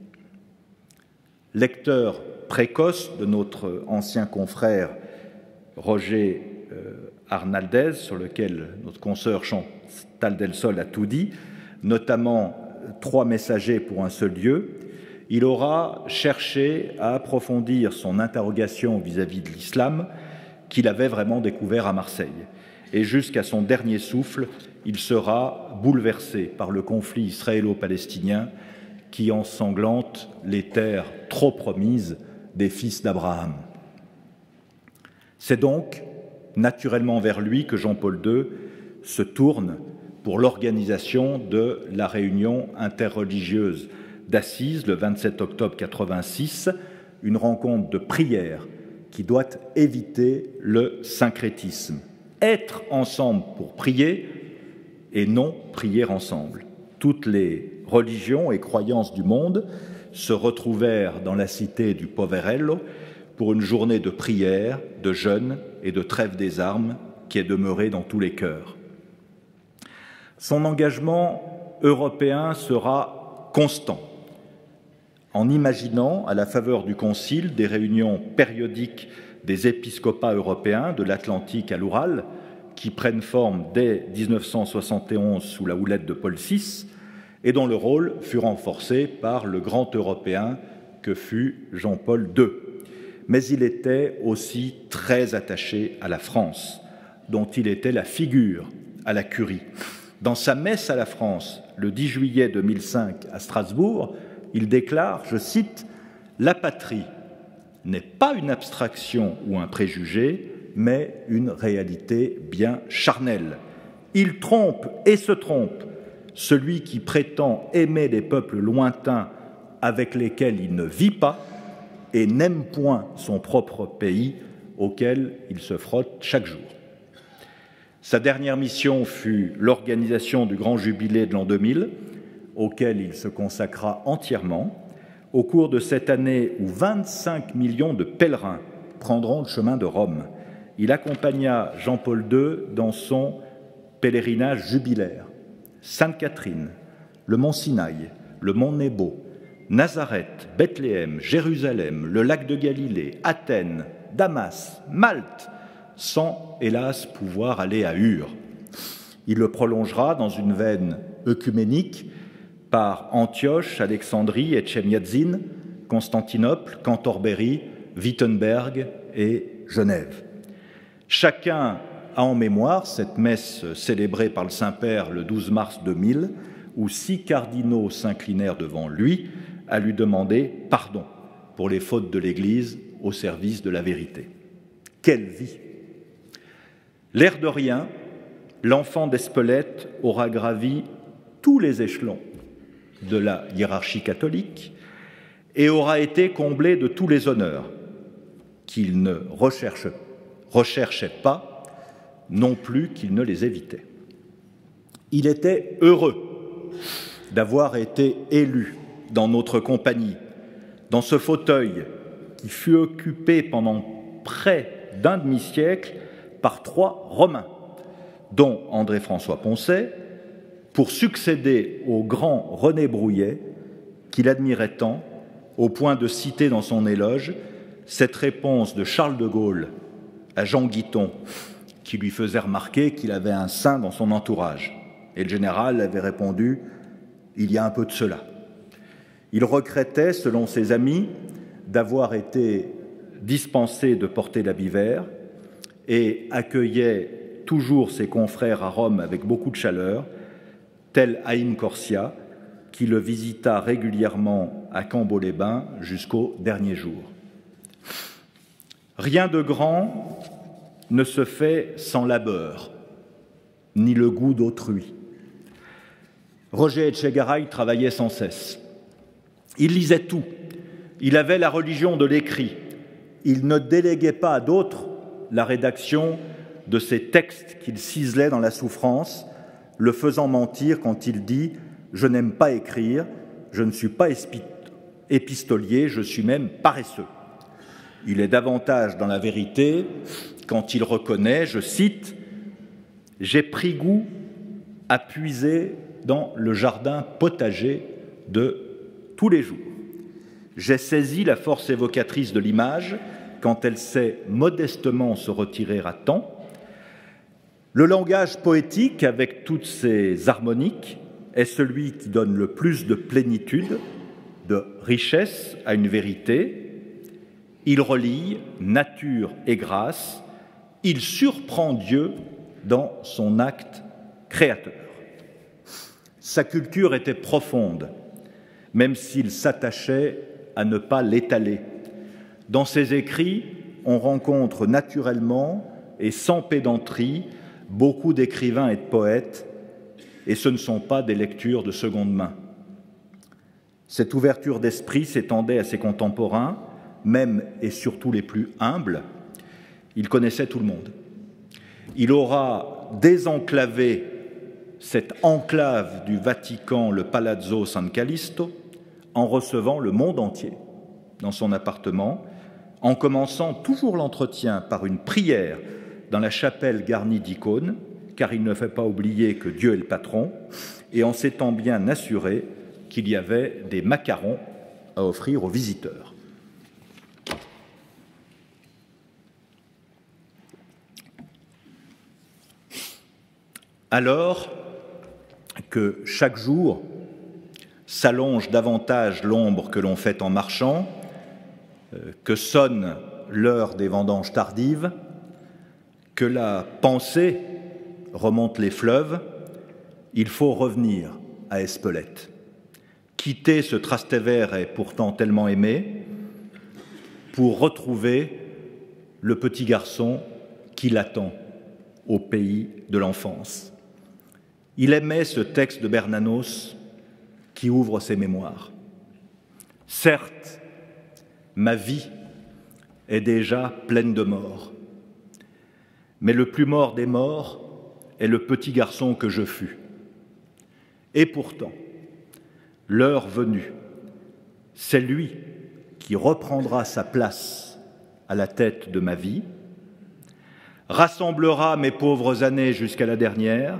Lecteur précoce de notre ancien confrère Roger Arnaldez, sur lequel notre consoeur Chantal Delsol a tout dit, notamment 3 messagers pour un seul lieu, il aura cherché à approfondir son interrogation vis-à-vis de l'islam qu'il avait vraiment découvert à Marseille. Et jusqu'à son dernier souffle, il sera bouleversé par le conflit israélo-palestinien qui ensanglante les terres trop promises des fils d'Abraham. C'est donc naturellement vers lui que Jean-Paul II se tourne pour l'organisation de la réunion interreligieuse d'Assise le 27 octobre 86, une rencontre de prière qui doit éviter le syncrétisme. Être ensemble pour prier et non prier ensemble. Toutes les religions et croyances du monde se retrouvèrent dans la cité du Poverello pour une journée de prière, de jeûne et de trêve des armes qui est demeurée dans tous les cœurs. Son engagement européen sera constant, en imaginant, à la faveur du Concile, des réunions périodiques des épiscopats européens de l'Atlantique à l'Oural, qui prennent forme dès 1971 sous la houlette de Paul VI, et dont le rôle fut renforcé par le grand Européen que fut Jean-Paul II. Mais il était aussi très attaché à la France, dont il était la figure à la Curie. Dans sa messe à la France, le 10 juillet 2005 à Strasbourg, il déclare, je cite, « La patrie n'est pas une abstraction ou un préjugé, mais une réalité bien charnelle. Il trompe et se trompe celui qui prétend aimer les peuples lointains avec lesquels il ne vit pas et n'aime point son propre pays auquel il se frotte chaque jour. » Sa dernière mission fut l'organisation du grand jubilé de l'an 2000, auquel il se consacra entièrement, au cours de cette année où 25 millions de pèlerins prendront le chemin de Rome. Il accompagna Jean-Paul II dans son pèlerinage jubilaire. Sainte-Catherine, le mont Sinaï, le mont Nebo, Nazareth, Bethléem, Jérusalem, le lac de Galilée, Athènes, Damas, Malte, sans, hélas, pouvoir aller à Ur. Il le prolongera dans une veine œcuménique par Antioche, Alexandrie, Etchemiadzin, Constantinople, Cantorbéry, Wittenberg et Genève. Chacun a en mémoire cette messe célébrée par le Saint-Père le 12 mars 2000, où 6 cardinaux s'inclinèrent devant lui à lui demander pardon pour les fautes de l'Église au service de la vérité. Quelle vie! L'air de rien, l'enfant d'Espelette aura gravi tous les échelons de la hiérarchie catholique et aura été comblé de tous les honneurs qu'il ne recherchait pas, non plus qu'il ne les évitait. Il était heureux d'avoir été élu dans notre compagnie, dans ce fauteuil qui fut occupé pendant près d'un demi-siècle par 3 Romains, dont André-François Poncet, pour succéder au grand René Brouillet, qu'il admirait tant, au point de citer dans son éloge cette réponse de Charles de Gaulle à Jean Guiton, qui lui faisait remarquer qu'il avait un saint dans son entourage. Et le général avait répondu « Il y a un peu de cela ». Il regrettait, selon ses amis, d'avoir été dispensé de porter l'habit vert et accueillait toujours ses confrères à Rome avec beaucoup de chaleur, tel Haïm Corsia, qui le visita régulièrement à Cambo-les-Bains jusqu'au dernier jour. Rien de grand ne se fait sans labeur, ni le goût d'autrui. Roger Etchegaray travaillait sans cesse. Il lisait tout. Il avait la religion de l'écrit. Il ne déléguait pas à d'autres la rédaction de ces textes qu'il ciselait dans la souffrance, le faisant mentir quand il dit « Je n'aime pas écrire, je ne suis pas épistolier, je suis même paresseux ». Il est davantage dans la vérité quand il reconnaît, je cite, « J'ai pris goût à puiser dans le jardin potager de tous les jours. J'ai saisi la force évocatrice de l'image quand elle sait modestement se retirer à temps. Le langage poétique, avec toutes ses harmoniques, est celui qui donne le plus de plénitude, de richesse à une vérité. Il relie nature et grâce. Il surprend Dieu dans son acte créateur. Sa culture était profonde, même s'il s'attachait à ne pas l'étaler. Dans ses écrits, on rencontre naturellement et sans pédanterie beaucoup d'écrivains et de poètes, et ce ne sont pas des lectures de seconde main. Cette ouverture d'esprit s'étendait à ses contemporains, même et surtout les plus humbles. Il connaissait tout le monde. Il aura désenclavé cette enclave du Vatican, le Palazzo San Callisto, en recevant le monde entier dans son appartement, en commençant toujours l'entretien par une prière dans la chapelle garnie d'icônes, car il ne fait pas oublier que Dieu est le patron, et en s'étant bien assuré qu'il y avait des macarons à offrir aux visiteurs. Alors que chaque jour s'allonge davantage l'ombre que l'on fait en marchant, que sonne l'heure des vendanges tardives, que la pensée remonte les fleuves, il faut revenir à Espelette, quitter ce Trastevere pourtant tellement aimé, pour retrouver le petit garçon qui l'attend au pays de l'enfance. Il aimait ce texte de Bernanos qui ouvre ses mémoires. Certes, ma vie est déjà pleine de morts, mais le plus mort des morts est le petit garçon que je fus. Et pourtant, l'heure venue, c'est lui qui reprendra sa place à la tête de ma vie, rassemblera mes pauvres années jusqu'à la dernière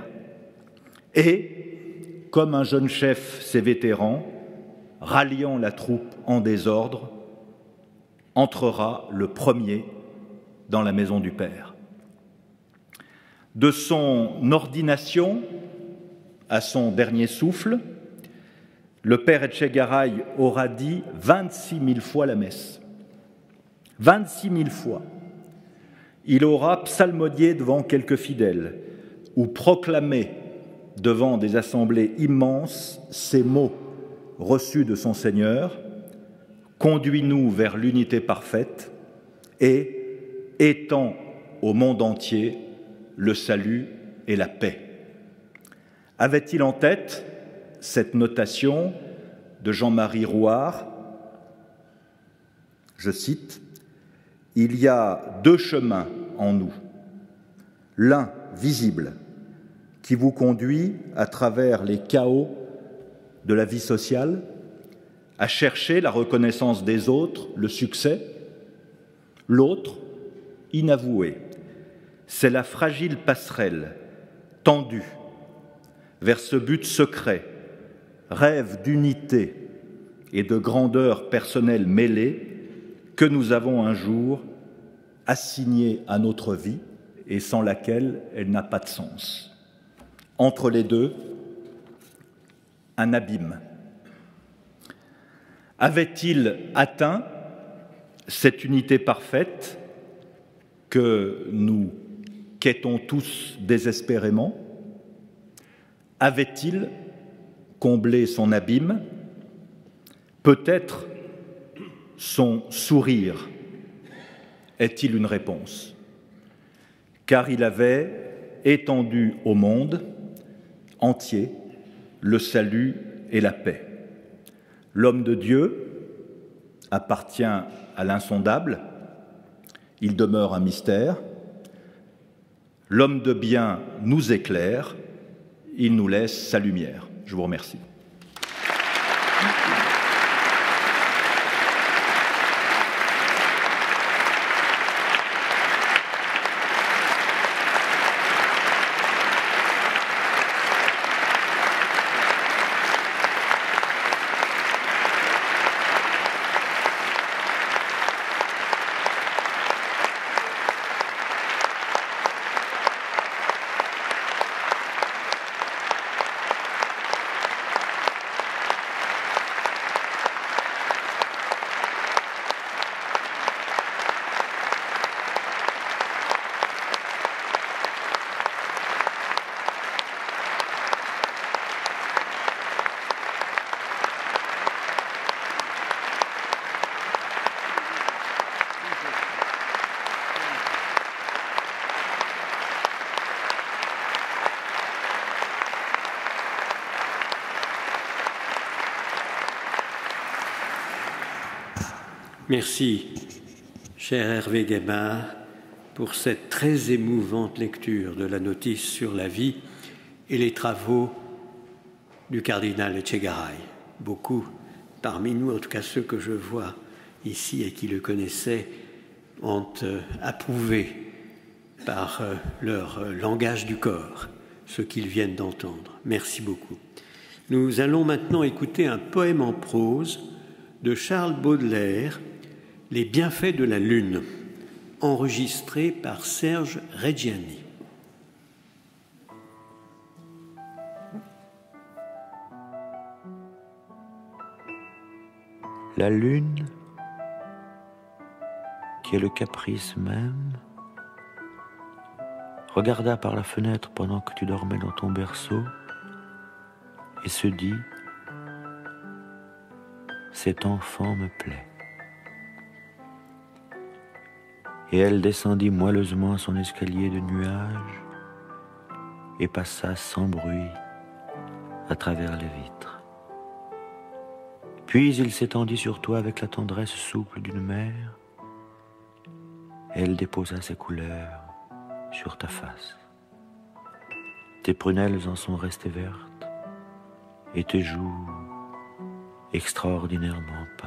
et, comme un jeune chef ses vétérans, ralliant la troupe en désordre, entrera le premier dans la maison du Père. De son ordination à son dernier souffle, le Père Etchegaray aura dit 26 000 fois la messe. 26 000 fois. Il aura psalmodié devant quelques fidèles ou proclamé devant des assemblées immenses ces mots reçus de son Seigneur: « conduis-nous vers l'unité parfaite et étends au monde entier le salut et la paix. Avait-il en tête cette notation de Jean-Marie Rouart? Je cite, « Il y a deux chemins en nous, l'un visible, qui vous conduit à travers les chaos de la vie sociale, à chercher la reconnaissance des autres, le succès. L'autre, inavoué, c'est la fragile passerelle tendue vers ce but secret, rêve d'unité et de grandeur personnelle mêlée que nous avons un jour assigné à notre vie et sans laquelle elle n'a pas de sens. Entre les deux, un abîme. Avait-il atteint cette unité parfaite que nous quêtons tous désespérément? Avait-il comblé son abîme? Peut-être son sourire est-il une réponse, car il avait étendu au monde entier le salut et la paix. L'homme de Dieu appartient à l'insondable, il demeure un mystère. L'homme de bien nous éclaire, il nous laisse sa lumière. Je vous remercie. Merci, cher Hervé Guémard, pour cette très émouvante lecture de la notice sur la vie et les travaux du cardinal Etchegaray. Beaucoup parmi nous, en tout cas ceux que je vois ici et qui le connaissaient, ont approuvé par leur langage du corps ce qu'ils viennent d'entendre. Merci beaucoup. Nous allons maintenant écouter un poème en prose de Charles Baudelaire, « Les bienfaits de la Lune », enregistré par Serge Reggiani. La Lune, qui est le caprice même, regarda par la fenêtre pendant que tu dormais dans ton berceau et se dit « Cet enfant me plaît ». Et elle descendit moelleusement son escalier de nuages et passa sans bruit à travers les vitres. Puis il s'étendit sur toi avec la tendresse souple d'une mère, et elle déposa ses couleurs sur ta face. Tes prunelles en sont restées vertes, et tes joues extraordinairement pâles.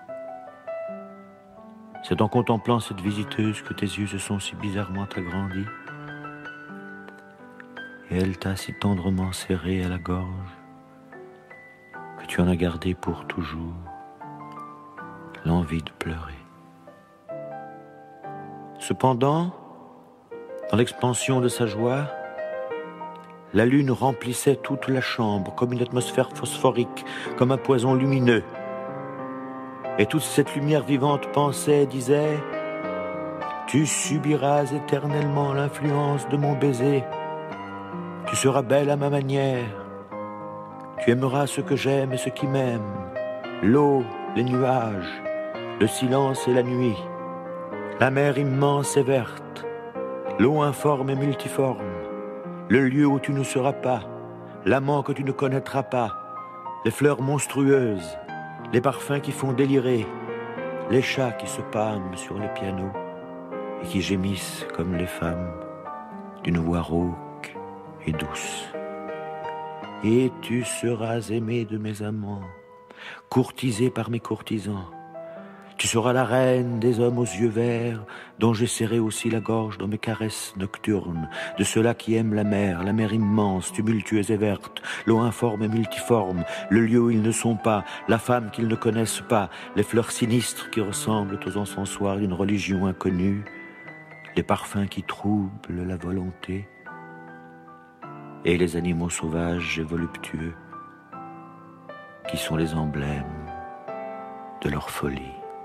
C'est en contemplant cette visiteuse que tes yeux se sont si bizarrement agrandis, et elle t'a si tendrement serré à la gorge que tu en as gardé pour toujours l'envie de pleurer. Cependant, dans l'expansion de sa joie, la lune remplissait toute la chambre comme une atmosphère phosphorique, comme un poison lumineux. Et toute cette lumière vivante pensait, disait « Tu subiras éternellement l'influence de mon baiser. Tu seras belle à ma manière. Tu aimeras ce que j'aime et ce qui m'aime, l'eau, les nuages, le silence et la nuit, la mer immense et verte, l'eau informe et multiforme, le lieu où tu ne seras pas, l'amant que tu ne connaîtras pas, les fleurs monstrueuses, les parfums qui font délirer, les chats qui se pâment sur les pianos et qui gémissent comme les femmes d'une voix rauque et douce. Et tu seras aimé de mes amants, courtisé par mes courtisans. Tu seras la reine des hommes aux yeux verts, dont j'ai serré aussi la gorge dans mes caresses nocturnes, de ceux-là qui aiment la mer immense, tumultueuse et verte, l'eau informe et multiforme, le lieu où ils ne sont pas, la femme qu'ils ne connaissent pas, les fleurs sinistres qui ressemblent aux encensoirs d'une religion inconnue, les parfums qui troublent la volonté, et les animaux sauvages et voluptueux, qui sont les emblèmes de leur folie.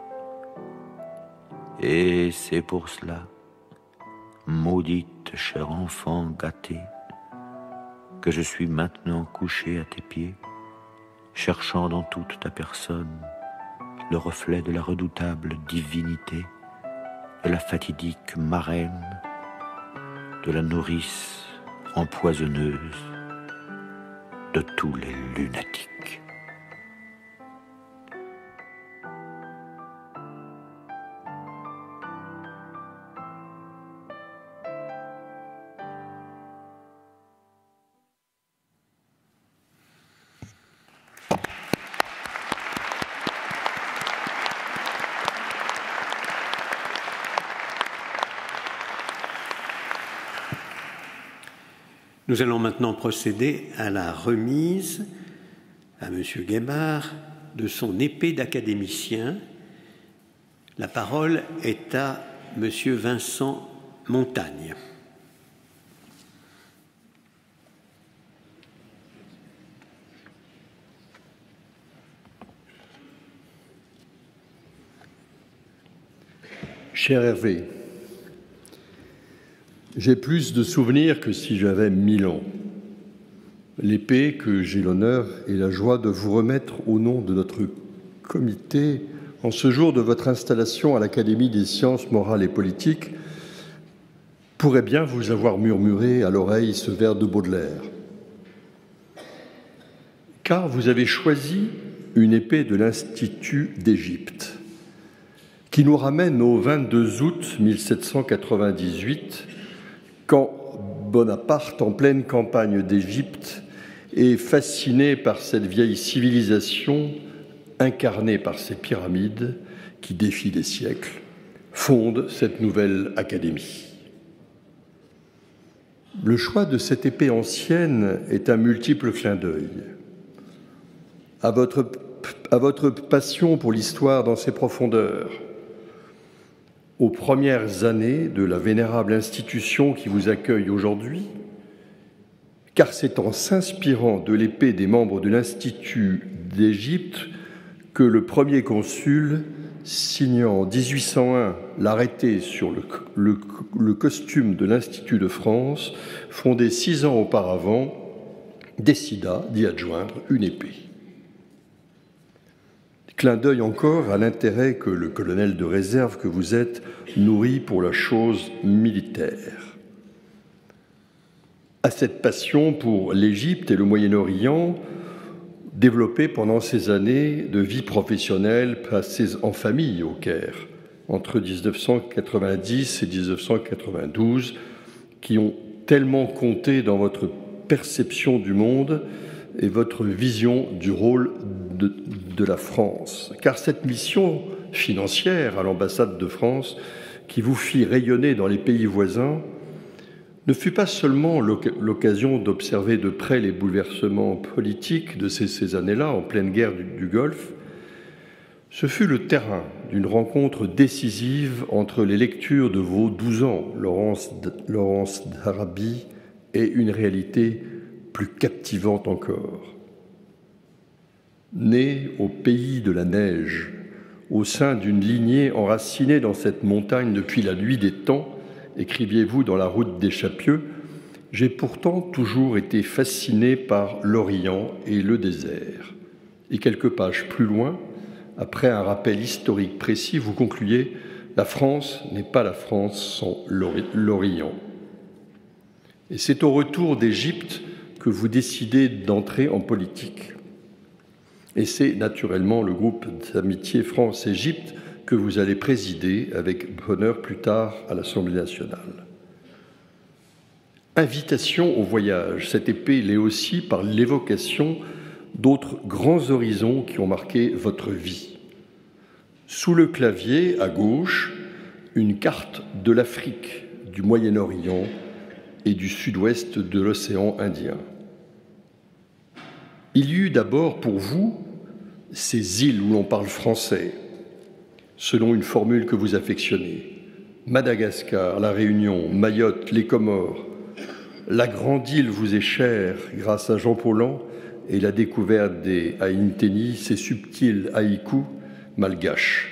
Et c'est pour cela, maudite chère enfant gâtée, que je suis maintenant couché à tes pieds, cherchant dans toute ta personne le reflet de la redoutable divinité, de la fatidique marraine, de la nourrice empoisonneuse de tous les lunatiques. Nous allons maintenant procéder à la remise à M. Guémard de son épée d'académicien. La parole est à M. Vincent Montagne. Cher Hervé, j'ai plus de souvenirs que si j'avais 1000 ans. L'épée que j'ai l'honneur et la joie de vous remettre au nom de notre comité en ce jour de votre installation à l'Académie des sciences morales et politiques pourrait bien vous avoir murmuré à l'oreille ce vers de Baudelaire. Car vous avez choisi une épée de l'Institut d'Égypte qui nous ramène au 22 août 1798, quand Bonaparte, en pleine campagne d'Égypte, est fasciné par cette vieille civilisation incarnée par ces pyramides qui défient les siècles, fonde cette nouvelle académie. Le choix de cette épée ancienne est un multiple clin d'œil à votre passion pour l'histoire dans ses profondeurs, aux premières années de la vénérable institution qui vous accueille aujourd'hui, car c'est en s'inspirant de l'épée des membres de l'Institut d'Égypte que le premier consul, signant en 1801 l'arrêté sur le costume de l'Institut de France, fondé 6 ans auparavant, décida d'y adjoindre une épée. Clin d'œil encore à l'intérêt que le colonel de réserve que vous êtes nourrit pour la chose militaire. À cette passion pour l'Égypte et le Moyen-Orient, développée pendant ces années de vie professionnelle passées en famille au Caire, entre 1990 et 1992, qui ont tellement compté dans votre perception du monde et votre vision du rôle de la France. Car cette mission financière à l'ambassade de France, qui vous fit rayonner dans les pays voisins, ne fut pas seulement l'occasion d'observer de près les bouleversements politiques de ces années-là, en pleine guerre du Golfe, ce fut le terrain d'une rencontre décisive entre les lectures de vos 12 ans, Laurence d'Arabie, et une réalité plus captivante encore. Né au pays de la neige, au sein d'une lignée enracinée dans cette montagne depuis la nuit des temps, écriviez-vous dans La Route des Chapieux, j'ai pourtant toujours été fasciné par l'Orient et le désert. Et quelques pages plus loin, après un rappel historique précis, vous concluez « La France n'est pas la France sans l'Orient ». Et c'est au retour d'Égypte que vous décidez d'entrer en politique. Et c'est naturellement le groupe d'amitié France-Égypte que vous allez présider avec bonheur plus tard à l'Assemblée nationale. Invitation au voyage, cette épée l'est aussi par l'évocation d'autres grands horizons qui ont marqué votre vie. Sous le clavier, à gauche, une carte de l'Afrique, du Moyen-Orient et du sud-ouest de l'océan Indien. Il y eut d'abord pour vous ces îles où l'on parle français, selon une formule que vous affectionnez. Madagascar, La Réunion, Mayotte, les Comores. La grande île vous est chère grâce à Jean Paulhan et la découverte des Haïnteni, ces subtils haïkus malgaches.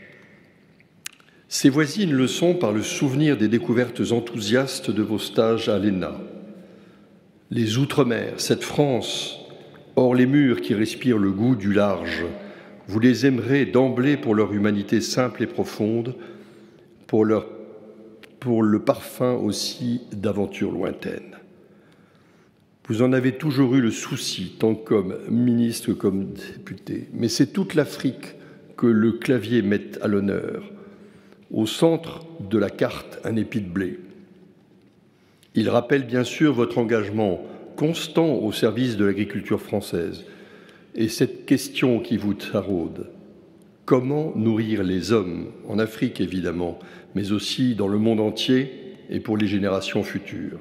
Ces voisines le sont par le souvenir des découvertes enthousiastes de vos stages à l'ENA. Les Outre-mer, cette France, hors les murs qui respirent le goût du large, vous les aimerez d'emblée pour leur humanité simple et profonde, pour le parfum aussi d'aventures lointaines. Vous en avez toujours eu le souci, tant comme ministre que comme député, mais c'est toute l'Afrique que le clavier met à l'honneur. Au centre de la carte, un épi de blé. Il rappelle bien sûr votre engagement constant au service de l'agriculture française. Et cette question qui vous taraude, comment nourrir les hommes, en Afrique évidemment, mais aussi dans le monde entier et pour les générations futures?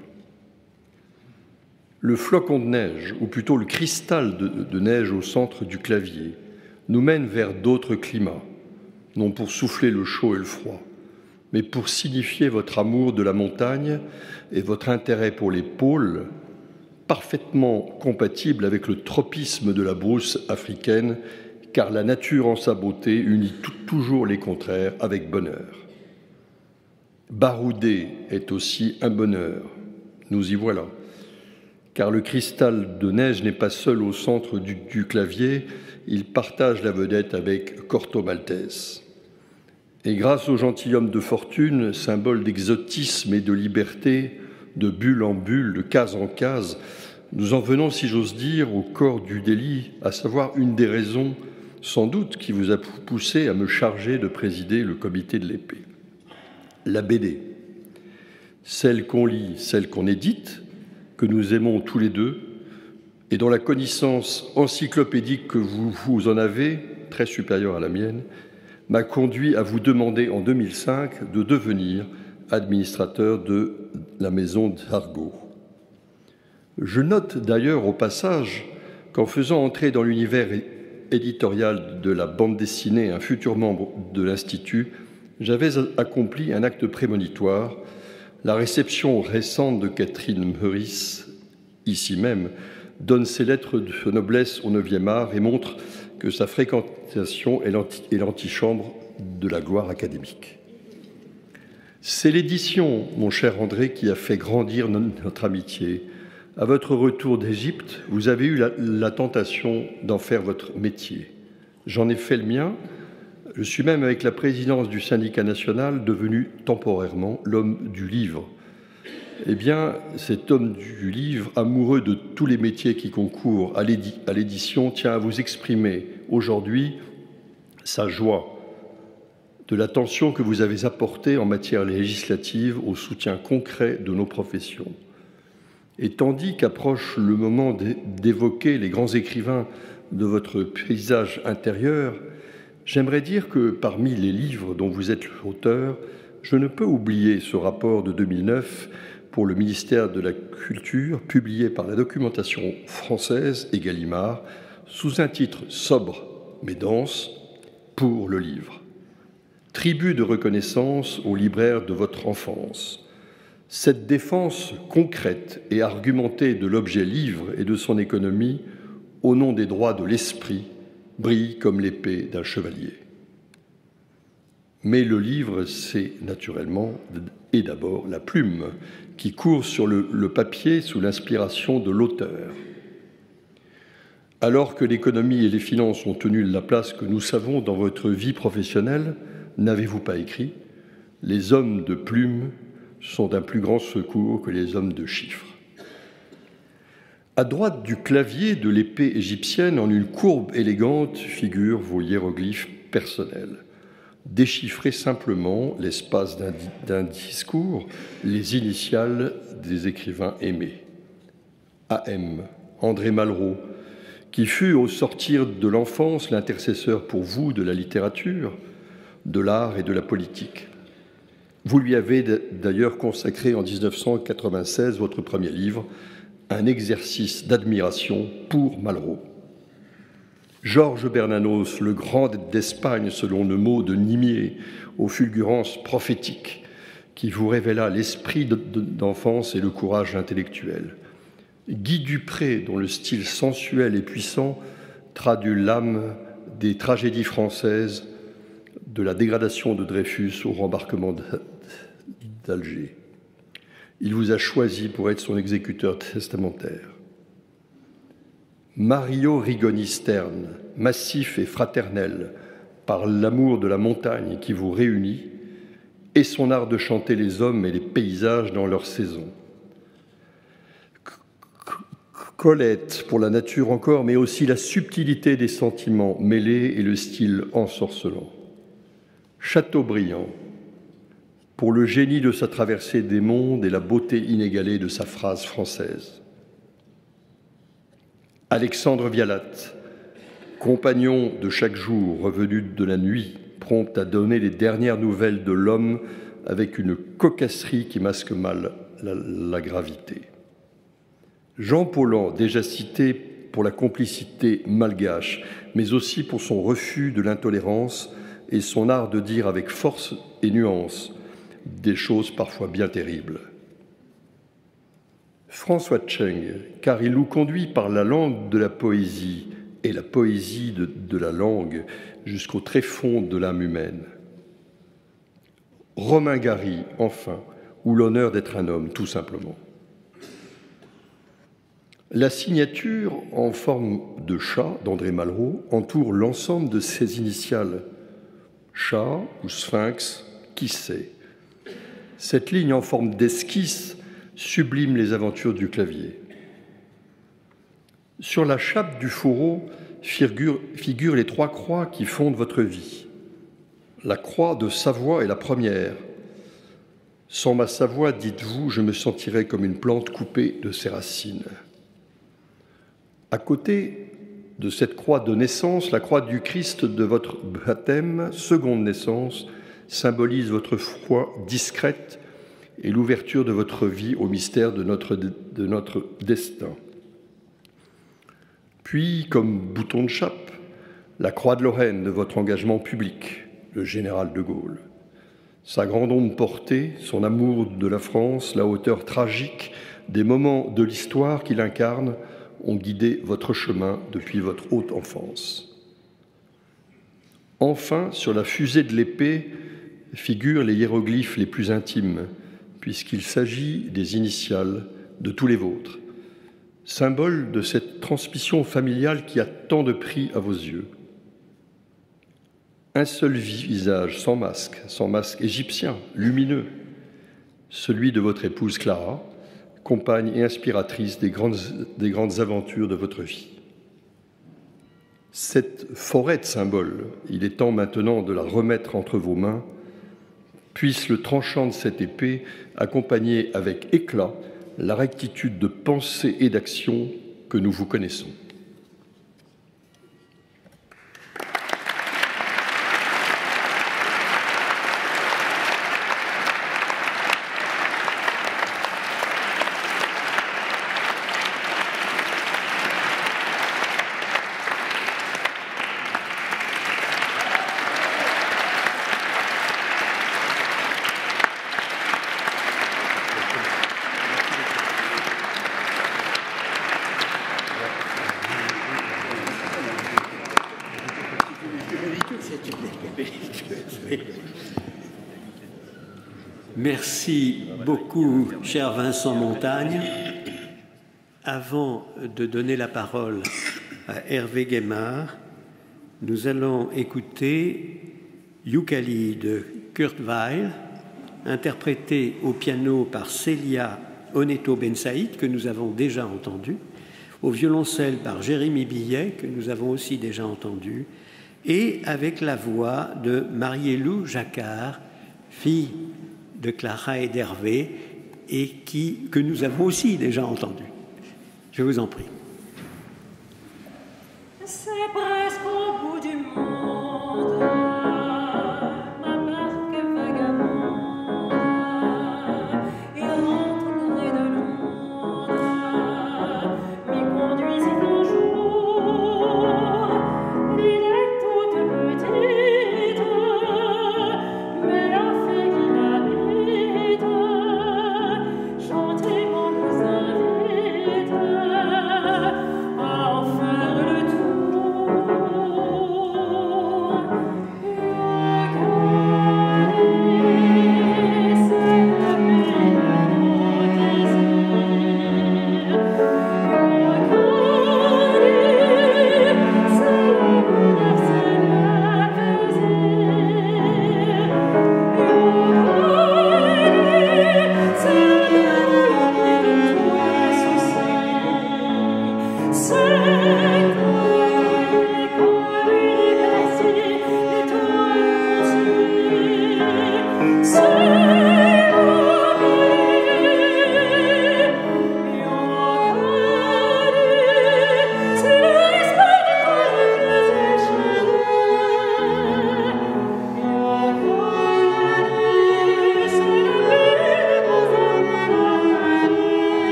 Le flocon de neige, ou plutôt le cristal de neige au centre du clavier, nous mène vers d'autres climats, non pour souffler le chaud et le froid, mais pour signifier votre amour de la montagne et votre intérêt pour les pôles, parfaitement compatible avec le tropisme de la brousse africaine, car la nature en sa beauté unit toujours les contraires avec bonheur. Barouder est aussi un bonheur, nous y voilà, car le cristal de neige n'est pas seul au centre du clavier, il partage la vedette avec Corto Maltese. Et grâce au gentilhomme de fortune, symbole d'exotisme et de liberté, de bulle en bulle, de case en case, nous en venons, si j'ose dire, au corps du délit, à savoir une des raisons, sans doute, qui vous a poussé à me charger de présider le comité de l'épée. La BD, celle qu'on lit, celle qu'on édite, que nous aimons tous les deux, et dont la connaissance encyclopédique que vous en avez, très supérieure à la mienne, m'a conduit à vous demander en 2005 de devenir administrateur de la maison d'Argot. Je note d'ailleurs au passage qu'en faisant entrer dans l'univers éditorial de la bande dessinée un futur membre de l'Institut, j'avais accompli un acte prémonitoire. La réception récente de Catherine Meurice, ici même, donne ses lettres de noblesse au 9e art et montre que sa fréquentation est l'antichambre de la gloire académique. C'est l'édition, mon cher André, qui a fait grandir notre amitié. À votre retour d'Égypte, vous avez eu la tentation d'en faire votre métier. J'en ai fait le mien. Je suis même, avec la présidence du syndicat national, devenu temporairement l'homme du livre. Eh bien, cet homme du livre, amoureux de tous les métiers qui concourent à l'édition, tient à vous exprimer aujourd'hui sa joie de l'attention que vous avez apportée en matière législative au soutien concret de nos professions. Et tandis qu'approche le moment d'évoquer les grands écrivains de votre paysage intérieur, j'aimerais dire que parmi les livres dont vous êtes l'auteur, je ne peux oublier ce rapport de 2009 pour le ministère de la Culture, publié par la documentation française et Gallimard, sous un titre sobre mais dense, pour le livre. Tribut de reconnaissance aux libraires de votre enfance. Cette défense concrète et argumentée de l'objet livre et de son économie, au nom des droits de l'esprit, brille comme l'épée d'un chevalier. Mais le livre, c'est naturellement et d'abord la plume qui court sur le papier sous l'inspiration de l'auteur. Alors que l'économie et les finances ont tenu la place que nous savons dans votre vie professionnelle, n'avez-vous pas écrit « Les hommes de plume sont d'un plus grand secours que les hommes de chiffres ». À droite du clavier de l'épée égyptienne, en une courbe élégante, figurent vos hiéroglyphes personnels. Déchiffrez simplement, l'espace d'un discours, les initiales des écrivains aimés. A.M., André Malraux, qui fut au sortir de l'enfance l'intercesseur pour vous de la littérature, de l'art et de la politique. Vous lui avez d'ailleurs consacré en 1996 votre premier livre, un exercice d'admiration pour Malraux. Georges Bernanos, le grand d'Espagne, selon le mot de Nimier, aux fulgurances prophétiques, qui vous révéla l'esprit d'enfance et le courage intellectuel. Guy Dupré, dont le style sensuel et puissant traduit l'âme des tragédies françaises, de la dégradation de Dreyfus au rembarquement d'Alger. Il vous a choisi pour être son exécuteur testamentaire. Mario Rigoni Stern, massif et fraternel, par l'amour de la montagne qui vous réunit, et son art de chanter les hommes et les paysages dans leur saison. Colette, pour la nature encore, mais aussi la subtilité des sentiments mêlés et le style ensorcelant. Chateaubriand, pour le génie de sa traversée des mondes et la beauté inégalée de sa phrase française. Alexandre Vialat, compagnon de chaque jour revenu de la nuit, prompt à donner les dernières nouvelles de l'homme avec une cocasserie qui masque mal la gravité. Jean Paulhan, déjà cité pour la complicité malgache, mais aussi pour son refus de l'intolérance et son art de dire avec force et nuance des choses parfois bien terribles. François Tcheng, car il nous conduit par la langue de la poésie et la poésie de la langue jusqu'au tréfonds de l'âme humaine. Romain Gary, enfin, ou l'honneur d'être un homme, tout simplement. La signature en forme de chat d'André Malraux entoure l'ensemble de ses initiales. Chat ou sphinx, qui sait? Cette ligne en forme d'esquisse sublime les aventures du clavier. Sur la chape du fourreau figurent les trois croix qui fondent votre vie. La croix de Savoie est la première. Sans ma Savoie, dites-vous, je me sentirais comme une plante coupée de ses racines. À côté de cette croix de naissance, la croix du Christ de votre baptême, seconde naissance, symbolise votre foi discrète et l'ouverture de votre vie au mystère de notre destin. Puis, comme bouton de chape, la croix de Lorraine de votre engagement public, le général de Gaulle. Sa grande ombre portée, son amour de la France, la hauteur tragique des moments de l'histoire qu'il incarne ont guidé votre chemin depuis votre haute enfance. Enfin, sur la fusée de l'épée figurent les hiéroglyphes les plus intimes, puisqu'il s'agit des initiales de tous les vôtres, symbole de cette transmission familiale qui a tant de prix à vos yeux. Un seul visage sans masque égyptien, lumineux, celui de votre épouse Clara, compagne et inspiratrice des grandes aventures de votre vie. Cette forêt de symboles, il est temps maintenant de la remettre entre vos mains, puisse le tranchant de cette épée accompagner avec éclat la rectitude de pensée et d'action que nous vous connaissons. Merci beaucoup, cher Vincent Montagne. Avant de donner la parole à Hervé Guémard. Nous allons écouter Yukali de Kurt Weill, interprété au piano par Célia Oneto Ben Saïd, que nous avons déjà entendu, au violoncelle par Jérémy Billet, que nous avons aussi déjà entendu, et avec la voix de Marielou Jacquard, fille de Clara et d'Hervé, et que nous avons aussi déjà entendu. Je vous en prie. C'est presque au bout du monde, ma barque vagabonde, il rentre louré de Londres, m'y conduisit un jour, l'île est toute petite, mais la fée qui l'habite, gentiment nous invite.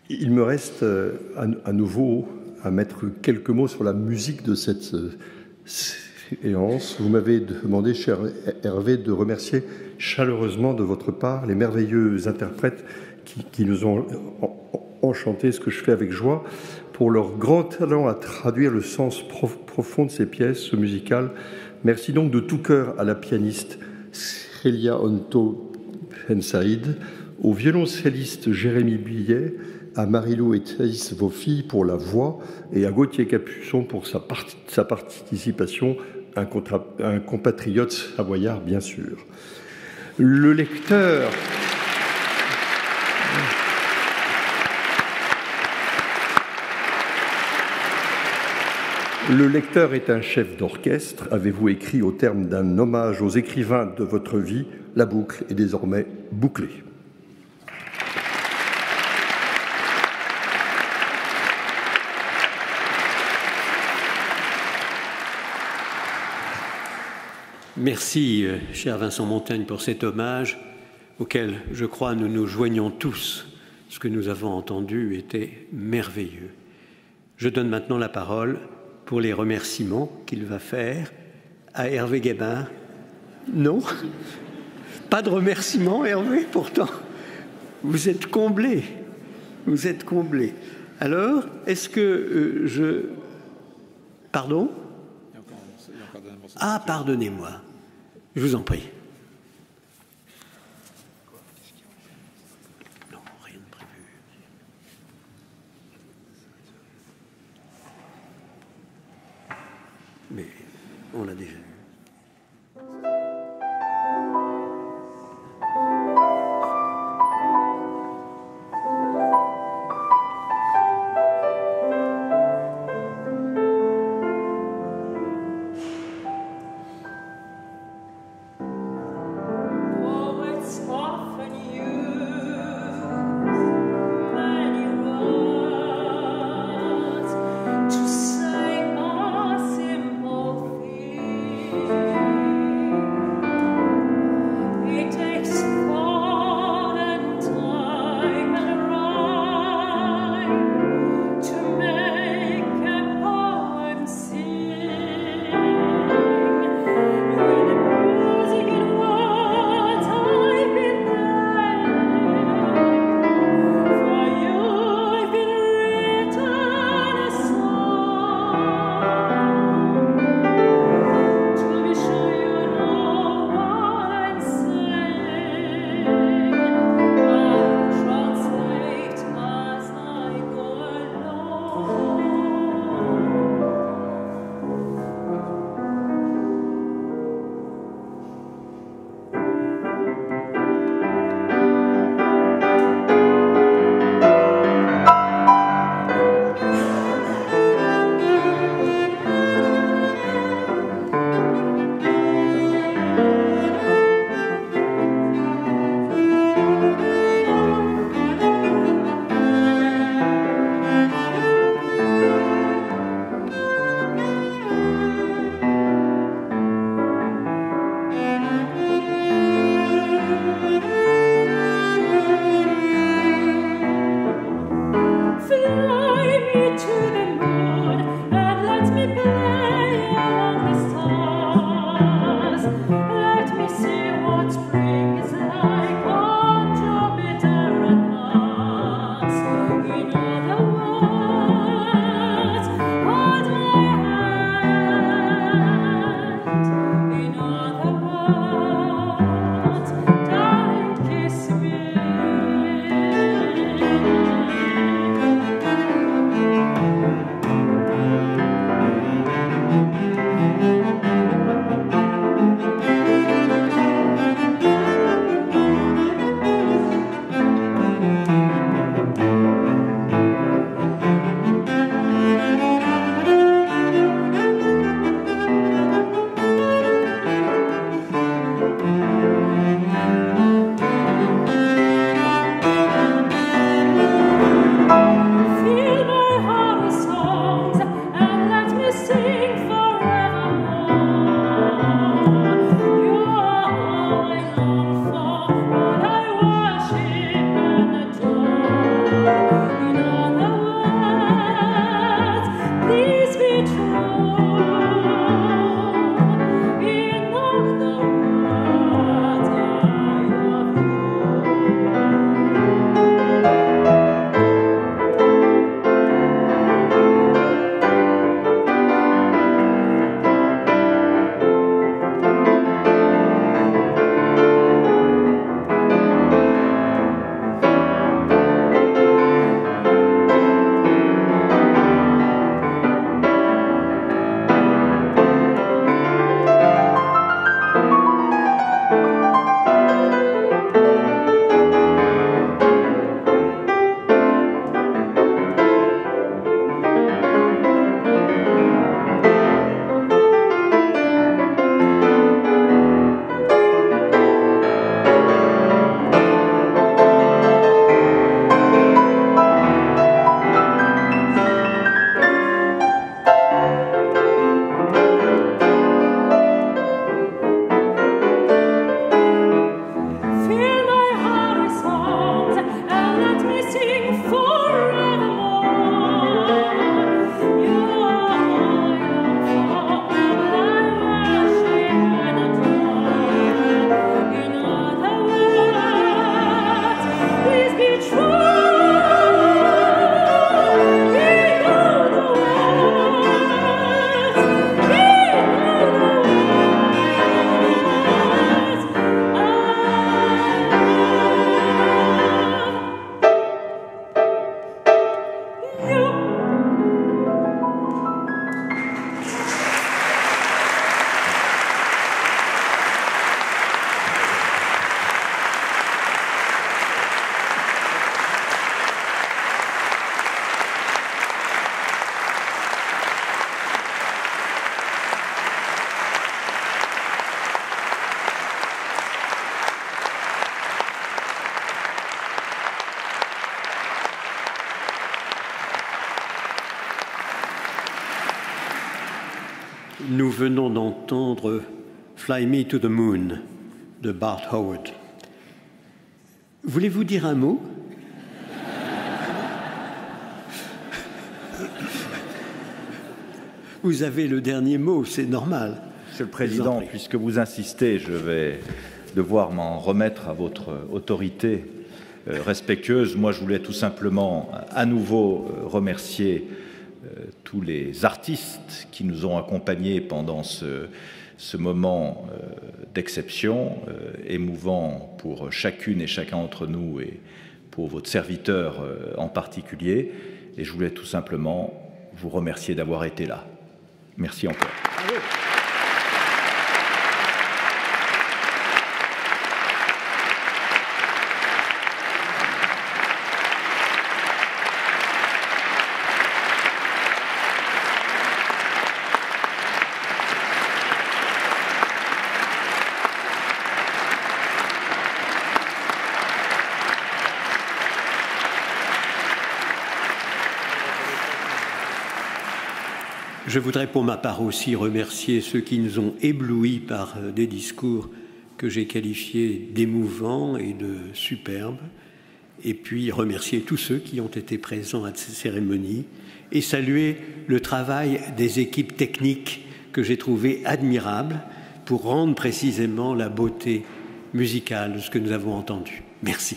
Il me reste à nouveau à mettre quelques mots sur la musique de cette séance. Vous m'avez demandé, cher Hervé, de remercier chaleureusement de votre part les merveilleux interprètes qui nous ont enchanté, ce que je fais avec joie, pour leur grand talent à traduire le sens profond de ces pièces musicales. Merci donc de tout cœur à la pianiste Célia Onto Pensaïd, au violoncelliste Jérémy Billet, à Marilou et Thaïs, vos filles, pour la voix, et à Gauthier Capuçon pour sa participation, un compatriote savoyard, bien sûr. Le lecteur... Le lecteur est un chef d'orchestre, avez-vous écrit au terme d'un hommage aux écrivains de votre vie. La boucle est désormais bouclée. Merci, cher Vincent Montaigne, pour cet hommage auquel, je crois, nous nous joignons tous. Ce que nous avons entendu était merveilleux. Je donne maintenant la parole pour les remerciements qu'il va faire à Hervé Guébin. Non? Pas de remerciements, Hervé, pourtant. Vous êtes comblé. Vous êtes comblé. Alors, est-ce que je... Pardon? Ah, pardonnez-moi. Je vous en prie. Non, rien de prévu. Mais on l'a déjà vu. Poets often use many words to say a simple thing. Nous venons d'entendre Fly Me to the Moon de Bart Howard. Voulez-vous dire un mot? Vous avez le dernier mot, c'est normal. Monsieur le Président, puisque vous insistez, je vais devoir m'en remettre à votre autorité respectueuse. Moi, je voulais tout simplement à nouveau remercier tous les artistes qui nous ont accompagnés pendant ce moment d'exception, émouvant pour chacune et chacun d'entre nous et pour votre serviteur en particulier. Et je voulais tout simplement vous remercier d'avoir été là. Merci encore. Bravo. Je voudrais pour ma part aussi remercier ceux qui nous ont éblouis par des discours que j'ai qualifiés d'émouvants et de superbes, et puis remercier tous ceux qui ont été présents à ces cérémonies et saluer le travail des équipes techniques que j'ai trouvé admirable pour rendre précisément la beauté musicale de ce que nous avons entendu. Merci.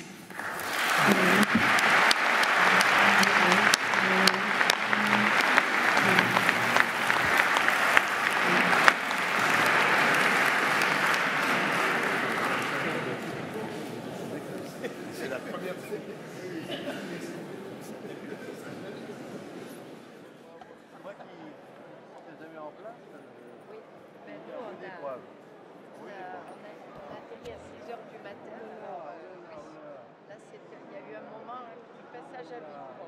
Il y a eu un moment, un petit passage à vide.